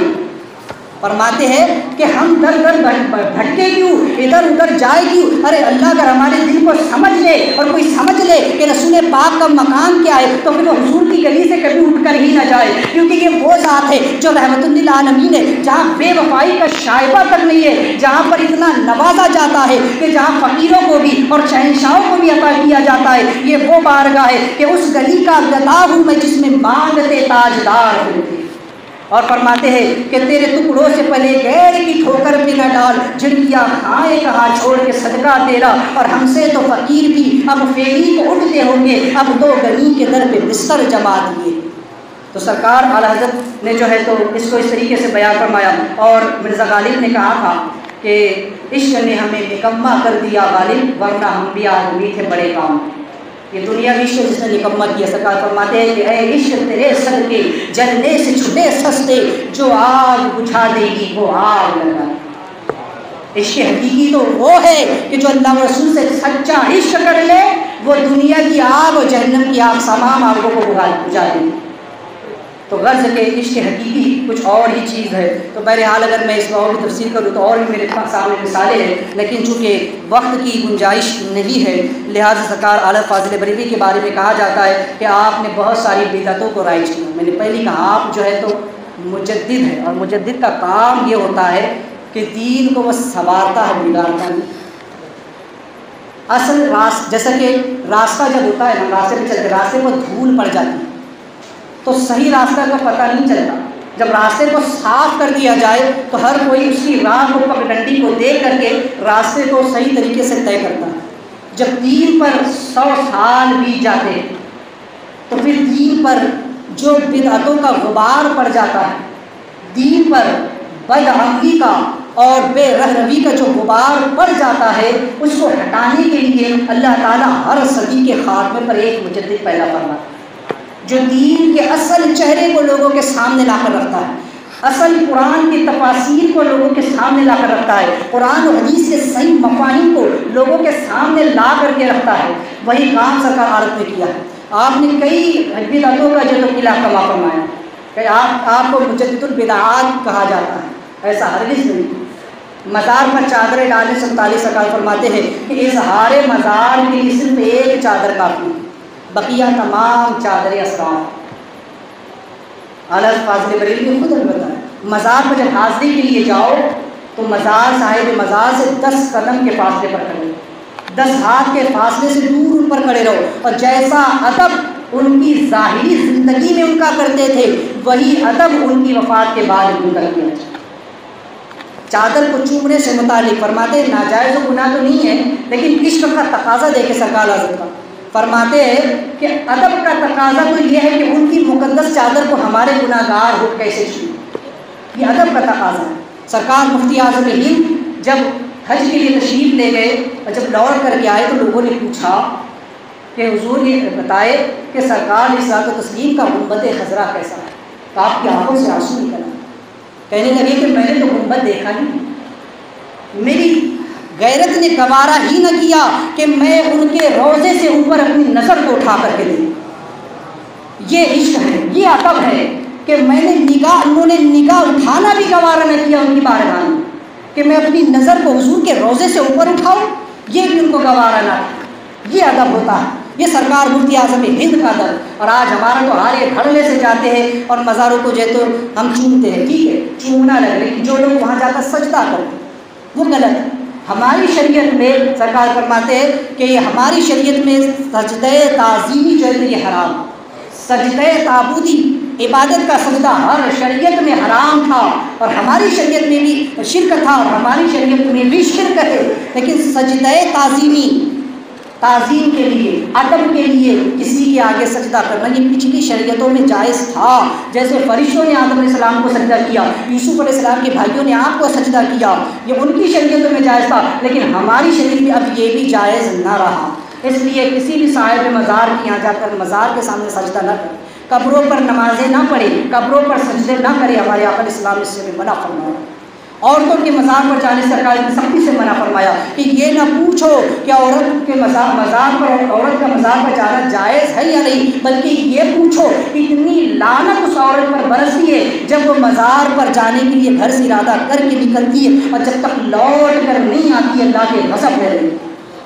فرماتے ہیں کہ ہم در در بھٹکے کیوں، ادھر ادھر جائے کیوں۔ ارے اللہ اگر ہمارے دل کو سمجھ لے اور کوئی سمجھ لے کہ رسول پاک کا مقام کیا ہے تو پھر وہ حضور کی گلی سے کبھی اٹھ کر ہی نہ جائے، کیونکہ یہ وہ ذات ہے جو رحمت للعالمین ہے، جہاں بے وفائی کا شائبہ تک نہیں ہے، جہاں پر اتنا نوازا جاتا ہے کہ جہاں فقیروں کو بھی اور شہنشاہوں کو بھی عطا کیا جاتا ہے۔ یہ وہ بارگاہ ہے کہ اس گلی کا گدا ہوں میں جس میں مانگتے تاجدار ہوتے۔ اور فرماتے ہیں کہ تیرے ٹکڑوں سے پہلے غیر کی ٹھوکر بھی نہ ڈال، جھڑکیاں کھائے کہاں چھوڑ کے صدقہ تیرا، اور ہم سے تو فقیر بھی اب فیری کو اٹھتے ہوں گے، اب تو گلی کے در پہ بستر جما دیے۔ تو سرکار اعلیٰ حضرت نے جو ہے تو اس کو اس طریقے سے بیان فرمایا۔ اور مرزا غالب نے کہا تھا کہ عشق نے ہمیں نکما کر دیا غالب، ورنہ ہم بھی آدمی تھے بڑے کام۔ یہ دنیا عشق جس نے نکما کیا، سرکار فرماتے ہیں کہ اے عشق تیرے صدقے جلنے سے چھٹے سستے، جو آگ بجھا دے گی وہ آگ لگا۔ عشق حقیقی تو وہ ہے کہ جو اللہ و رسول سے سچا عشق کر لے، وہ دنیا کی آگ اور جہنم کی آگ تمام آگوں کو بجھا دے گی۔ تو غرض کہ عشق حقیقی کچھ اور ہی چیز ہے۔ تو بہرحال اگر میں اس میں اور بھی تفصیل کروں تو اور بھی میرے سامنے مثالیں ہیں، لیکن چونکہ وقت کی گنجائش نہیں ہے لہٰذا سرکار اعلیٰ فاضل بریلوی کے بارے میں کہا جاتا ہے کہ آپ نے بہت ساری بدعتوں کو رائج کیا۔ میں نے پہلے کہا آپ جو ہے تو مجدد ہے، اور مجدد کا کام یہ ہوتا ہے کہ دین کو وہ سنوارتا ہے، بگاڑتا نہیں۔ اصل راست جیسا کہ راستہ جب ہوتا ہے نا، راستے پہ چلتے راستے پر دھول پڑ جاتی ہے تو صحیح راستہ کا پتہ نہیں چلتا۔ جب راستے کو صاف کر دیا جائے تو ہر کوئی اس کی راہ کو پگڈنڈی کو دیکھ کر کے راستے کو صحیح طریقے سے طے کرتا ہے۔ جب دین پر سو سال بیت جاتے ہیں تو پھر دین پر جو بدعتوں کا غبار پڑ جاتا ہے، دین پر بدعملی کا اور بے رہروی کا جو غبار پڑ جاتا ہے، اس کو ہٹانے کے لیے اللہ تعالیٰ ہر صدی کے خاتمے پر ایک مجدد پیدا فرماتا ہے جو دین کے اصل چہرے کو لوگوں کے سامنے لا کر رکھتا ہے، اصل قرآن کی تفاسیر کو لوگوں کے سامنے لا کر رکھتا ہے، قرآن و حدیث کے صحیح مفاہیم کو لوگوں کے سامنے لا کر کے رکھتا ہے۔ وہی کام سرکار عالم نے کیا ہے۔ آپ نے کئی بدعتوں کا جو خلاف کما فرمایا کہ آپ آپ کو مجدد البدعات کہا جاتا ہے، ایسا ہرگز نہیں۔ مزار پر چادریں ڈالنے سے متعلق سرکار فرماتے ہیں کہ اظہار مزار کے لیے صرف ایک چادر کافی ہے، بقیہ تمام چادریں اسراف۔ اعلیٰ فاضل بریلوی نے خود ہمیں بتایا، مزار پر جب حاضری کے لیے جاؤ تو مزار صاحب مزار سے دس قدم کے فاصلے پر کھڑے، دس ہاتھ کے فاصلے سے دور ان پر کھڑے رہو، اور جیسا ادب ان کی ظاہری زندگی میں ان کا کرتے تھے وہی ادب ان کی وفات کے بعد ان کا کیا جائے۔ چادر کو چومنے سے متعلق فرماتے ہیں ناجائز و گناہ تو نہیں ہے، لیکن عشق کا تقاضا دیکھے سرکار اعظم کا، فرماتے ہیں کہ ادب کا تقاضا تو یہ ہے کہ ان کی مقدس چادر کو ہمارے گناہ گار ہو کیسے چھوئیں، یہ ادب کا تقاضا ہے۔ سرکار مفتی اعظم ہند جب حج کے لیے تشریف لے گئے اور جب لوٹ کر کے آئے تو لوگوں نے پوچھا کہ حضور یہ بتائے کہ سرکار اصلاۃ و تسلیم کا گنبد خضرا کیسا ہے، تو آپ کی آنکھوں سے آنسو نکل آئے، کہنے لگے کہ میں نے تو گنبد دیکھا نہیں، میری غیرت نے گوارا ہی نہ کیا کہ میں ان کے روضے سے اوپر اپنی نظر کو اٹھا کر کے دوں۔ یہ عشق ہے، یہ ادب ہے کہ میں نے نگاہ انہوں نے نگاہ اٹھانا بھی گوارا نہ کیا ان کی بارگاہ میں کہ میں اپنی نظر کو حضور کے روضے سے اوپر اٹھاؤں، یہ بھی ان کو گوارا نہ کیا۔ یہ ادب ہوتا ہے، یہ سرکار مفتی اعظم ہند کا ادب۔ اور آج ہمارا تو ہارے دھڑلے سے جاتے ہیں اور مزاروں کو جو تو ہم چومتے ہیں، ٹھیک ہے چومنا لگ، لیکن جو لوگ وہاں جا کر سجدہ کرتے وہ غلط ہے۔ ہماری شریعت میں سرکار فرماتے ہیں کہ یہ ہماری شریعت میں سجدہ تعظیمی جو ہے یہ حرام، سجدہ تعبدی عبادت کا سجدہ ہر شریعت میں حرام تھا، اور ہماری شریعت میں بھی شرک تھا اور ہماری شریعت میں بھی شرک ہے، لیکن سجدہ تعظیمی تعظیم کے لیے ادب کے لیے کسی کے آگے سجدہ کرنا یہ پچھلی شریعتوں میں جائز تھا۔ جیسے فرشتوں نے آدم علیہ السلام کو سجدہ کیا، یوسف علیہ السلام کے بھائیوں نے آپ کو سجدہ کیا، یہ ان کی شریعتوں میں جائز تھا، لیکن ہماری شریعت میں اب یہ بھی جائز نہ رہا۔ اس لیے کسی بھی صاحب مزار کے یہاں جا کر مزار کے سامنے سجدہ نہ کرے، قبروں پر نمازیں نہ پڑھے، قبروں پر سجدے نہ کرے۔ ہمارے آقا اسلام اس سے منع فرمایا۔ عورتوں کے مزار پر جانے سرکار نے سختی سے منع فرمایا کہ یہ نہ پوچھو کہ عورت کے مزار مزار پر عورت کا مزار پر جانا جائز ہے یا نہیں، بلکہ یہ پوچھو کہ اتنی لعنت اس عورت پر برستی ہے جب وہ مزار پر جانے کے لیے گھر سے ارادہ کر کے نکلتی ہے اور جب تک لوٹ کر نہیں آتی ہے اللہ کے غضب لے رہی۔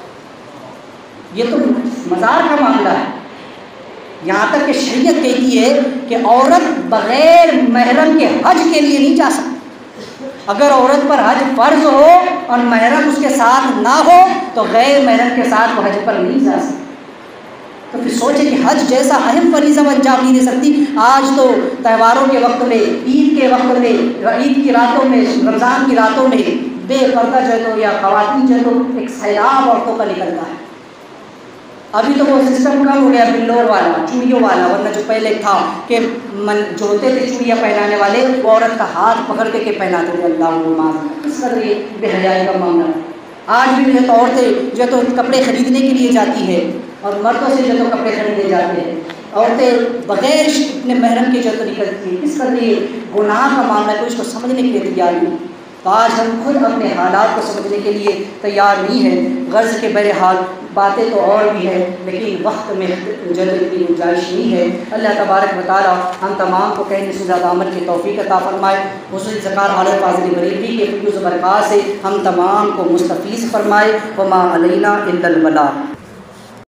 یہ تو مزار کا معاملہ ہے، یہاں تک کہ شریعت کہتی ہے کہ عورت بغیر محرم کے حج کے لیے نہیں جا سکتی۔ اگر عورت پر حج فرض ہو اور محرم اس کے ساتھ نہ ہو تو غیر محرم کے ساتھ وہ حج پر نہیں جا سکتی۔ تو پھر سوچے کہ حج جیسا اہم فریضہ وہ انجام نہیں دے سکتی۔ آج تو تہواروں کے وقت میں، عید کے وقت میں، عید کی راتوں میں، رمضان کی راتوں میں بے پردہ جو ہے تو یا خواتین جو ہے تو ایک سیلاب عورتوں کا نکلتا ہے۔ ابھی تو وہ سسٹم کم ہو گیا بلور والا، چوڑیوں والا، ورنہ جو پہلے تھا کہ من جو ہوتے تھے چوڑیاں پہنانے والے وہ عورت کا ہاتھ پکڑ کے کے پہناتے تھے۔ اللہ عمار اس قدر یہ بے حیائی کا معاملہ ہے۔ آج بھی جو ہے تو عورتیں جو ہے تو کپڑے خریدنے کے لیے جاتی ہے اور مردوں سے جو ہے تو کپڑے خریدے جاتے ہیں، عورتیں بغیر اپنے محرم کے جو ہے تو نکلتی ہیں۔ اس قدر یہ گناہ کا معاملہ ہے، کوئی اس کو سمجھنے کے لیے تیار نہیں۔ تو آج ہم خود اپنے حالات کو سمجھنے کے لیے تیار نہیں ہیں۔ غرض کے بہرحال باتیں تو اور بھی ہیں، لیکن وقت میں جو ہے اتنی گنجائش نہیں ہے۔ اللہ تبارک و تعالیٰ ہم تمام کو کہنے سے زیادہ عمل کی توفیق عطا فرمائے، خصوصی سرکار عالم فاضل بریلوی کے فیض و برکات سے ہم تمام کو مستفیض فرمائے۔ وما علینا الا البلاغ۔